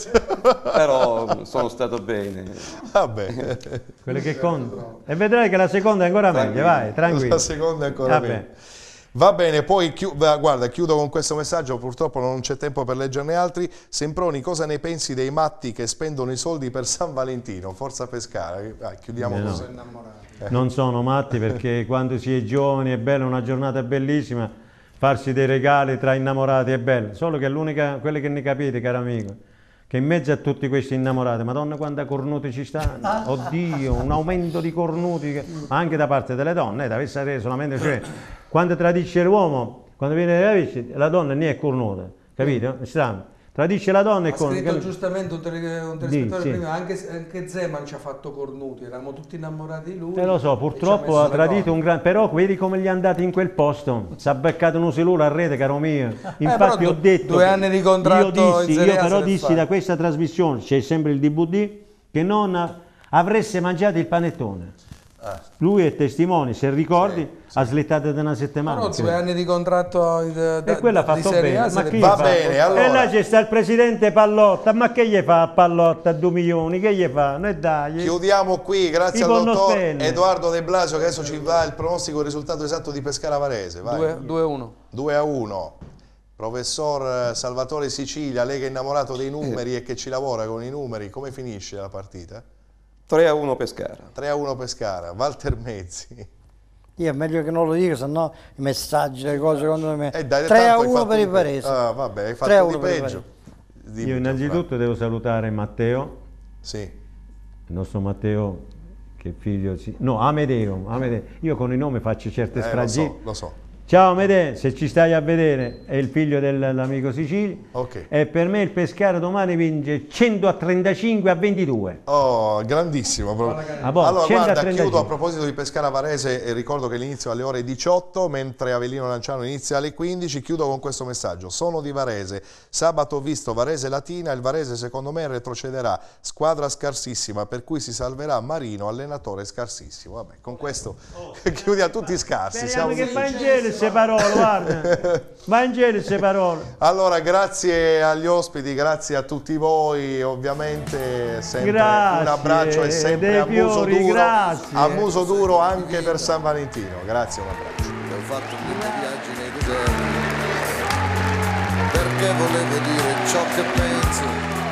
Però sono stato bene. Vabbè. Quelle che contano. E vedrai che la seconda è ancora meglio, vai, tranquillo. La seconda è ancora meglio. Va bene, poi guarda, chiudo con questo messaggio, purtroppo non c'è tempo per leggerne altri. Semproni, cosa ne pensi dei matti che spendono i soldi per San Valentino? Forza Pescara. Chiudiamo così. Non sono matti, perché quando si è giovani è bella, una giornata bellissima. Farsi dei regali tra innamorati è bello, solo che quelle che ne capite, caro amico, che in mezzo a tutti questi innamorati, madonna quanta cornuti ci stanno, oddio, un aumento di cornuti, anche da parte delle donne, deve essere solamente, cioè, quando tradisce l'uomo, quando viene la donna ne è cornuta, capito? Strano. Tradisce la donna e ha scritto giustamente un telespettore prima, anche Zeman ci ha fatto cornuti, eravamo tutti innamorati di lui. Lo so, purtroppo ha tradito un gran... però vedi come gli è andati in quel posto, si è beccato un usiluro a rete, caro mio. Infatti ho detto, 2 anni di contratto, io però dissi da questa trasmissione, c'è sempre il DVD, che non avreste mangiato il panettone. Lui è testimone, se ricordi, ha slittato da una settimana. No, 2 anni di contratto e quello ha fatto bene. Ma va bene, allora. E là c'è sta il presidente Pallotta, ma che gli fa a Pallotta 2 milioni? Che gli fa? Noi dai. Chiudiamo qui, grazie al dottor Edoardo De Blasio che adesso ci dà il pronostico, il risultato esatto di Pescara Varese. 2-1. 2-1. Professor Salvatore Sicilia, lei che è innamorato dei numeri e che ci lavora con i numeri, come finisce la partita? 3-1 Pescara. 3-1 Pescara. Walter Mezzi. Io è meglio che non lo dica, sennò i messaggi, le cose secondo me. 3-1 per il Varese. Vabbè, hai fatto di peggio. Io innanzitutto devo salutare Matteo. Sì. Il nostro Matteo, che figlio si... No, Amedeo. Io con i nomi faccio certe stragine. Lo so. Ciao Amedeo, se ci stai a vedere, è il figlio dell'amico Sicili. Okay. E per me il Pescara domani vince 135-22. Oh, grandissimo. Allora, guarda, chiudo a proposito di Pescara Varese e ricordo che l'inizio è alle ore 18, mentre Avellino Lanciano inizia alle 15. Chiudo con questo messaggio. Sono di Varese. Sabato ho visto Varese Latina, il Varese secondo me retrocederà. Squadra scarsissima, per cui si salverà Marino, allenatore scarsissimo. Vabbè, con questo chiudiamo tutti scarsi. Speriamo che Vangelo se parole, guarda. Vangelo se parole. Allora, grazie agli ospiti, grazie a tutti voi, ovviamente sempre grazie, un abbraccio e sempre a muso duro anche per San Valentino. Grazie, un abbraccio. Ho fatto 1000 viaggi nei deserti perché volevo dire ciò che penso.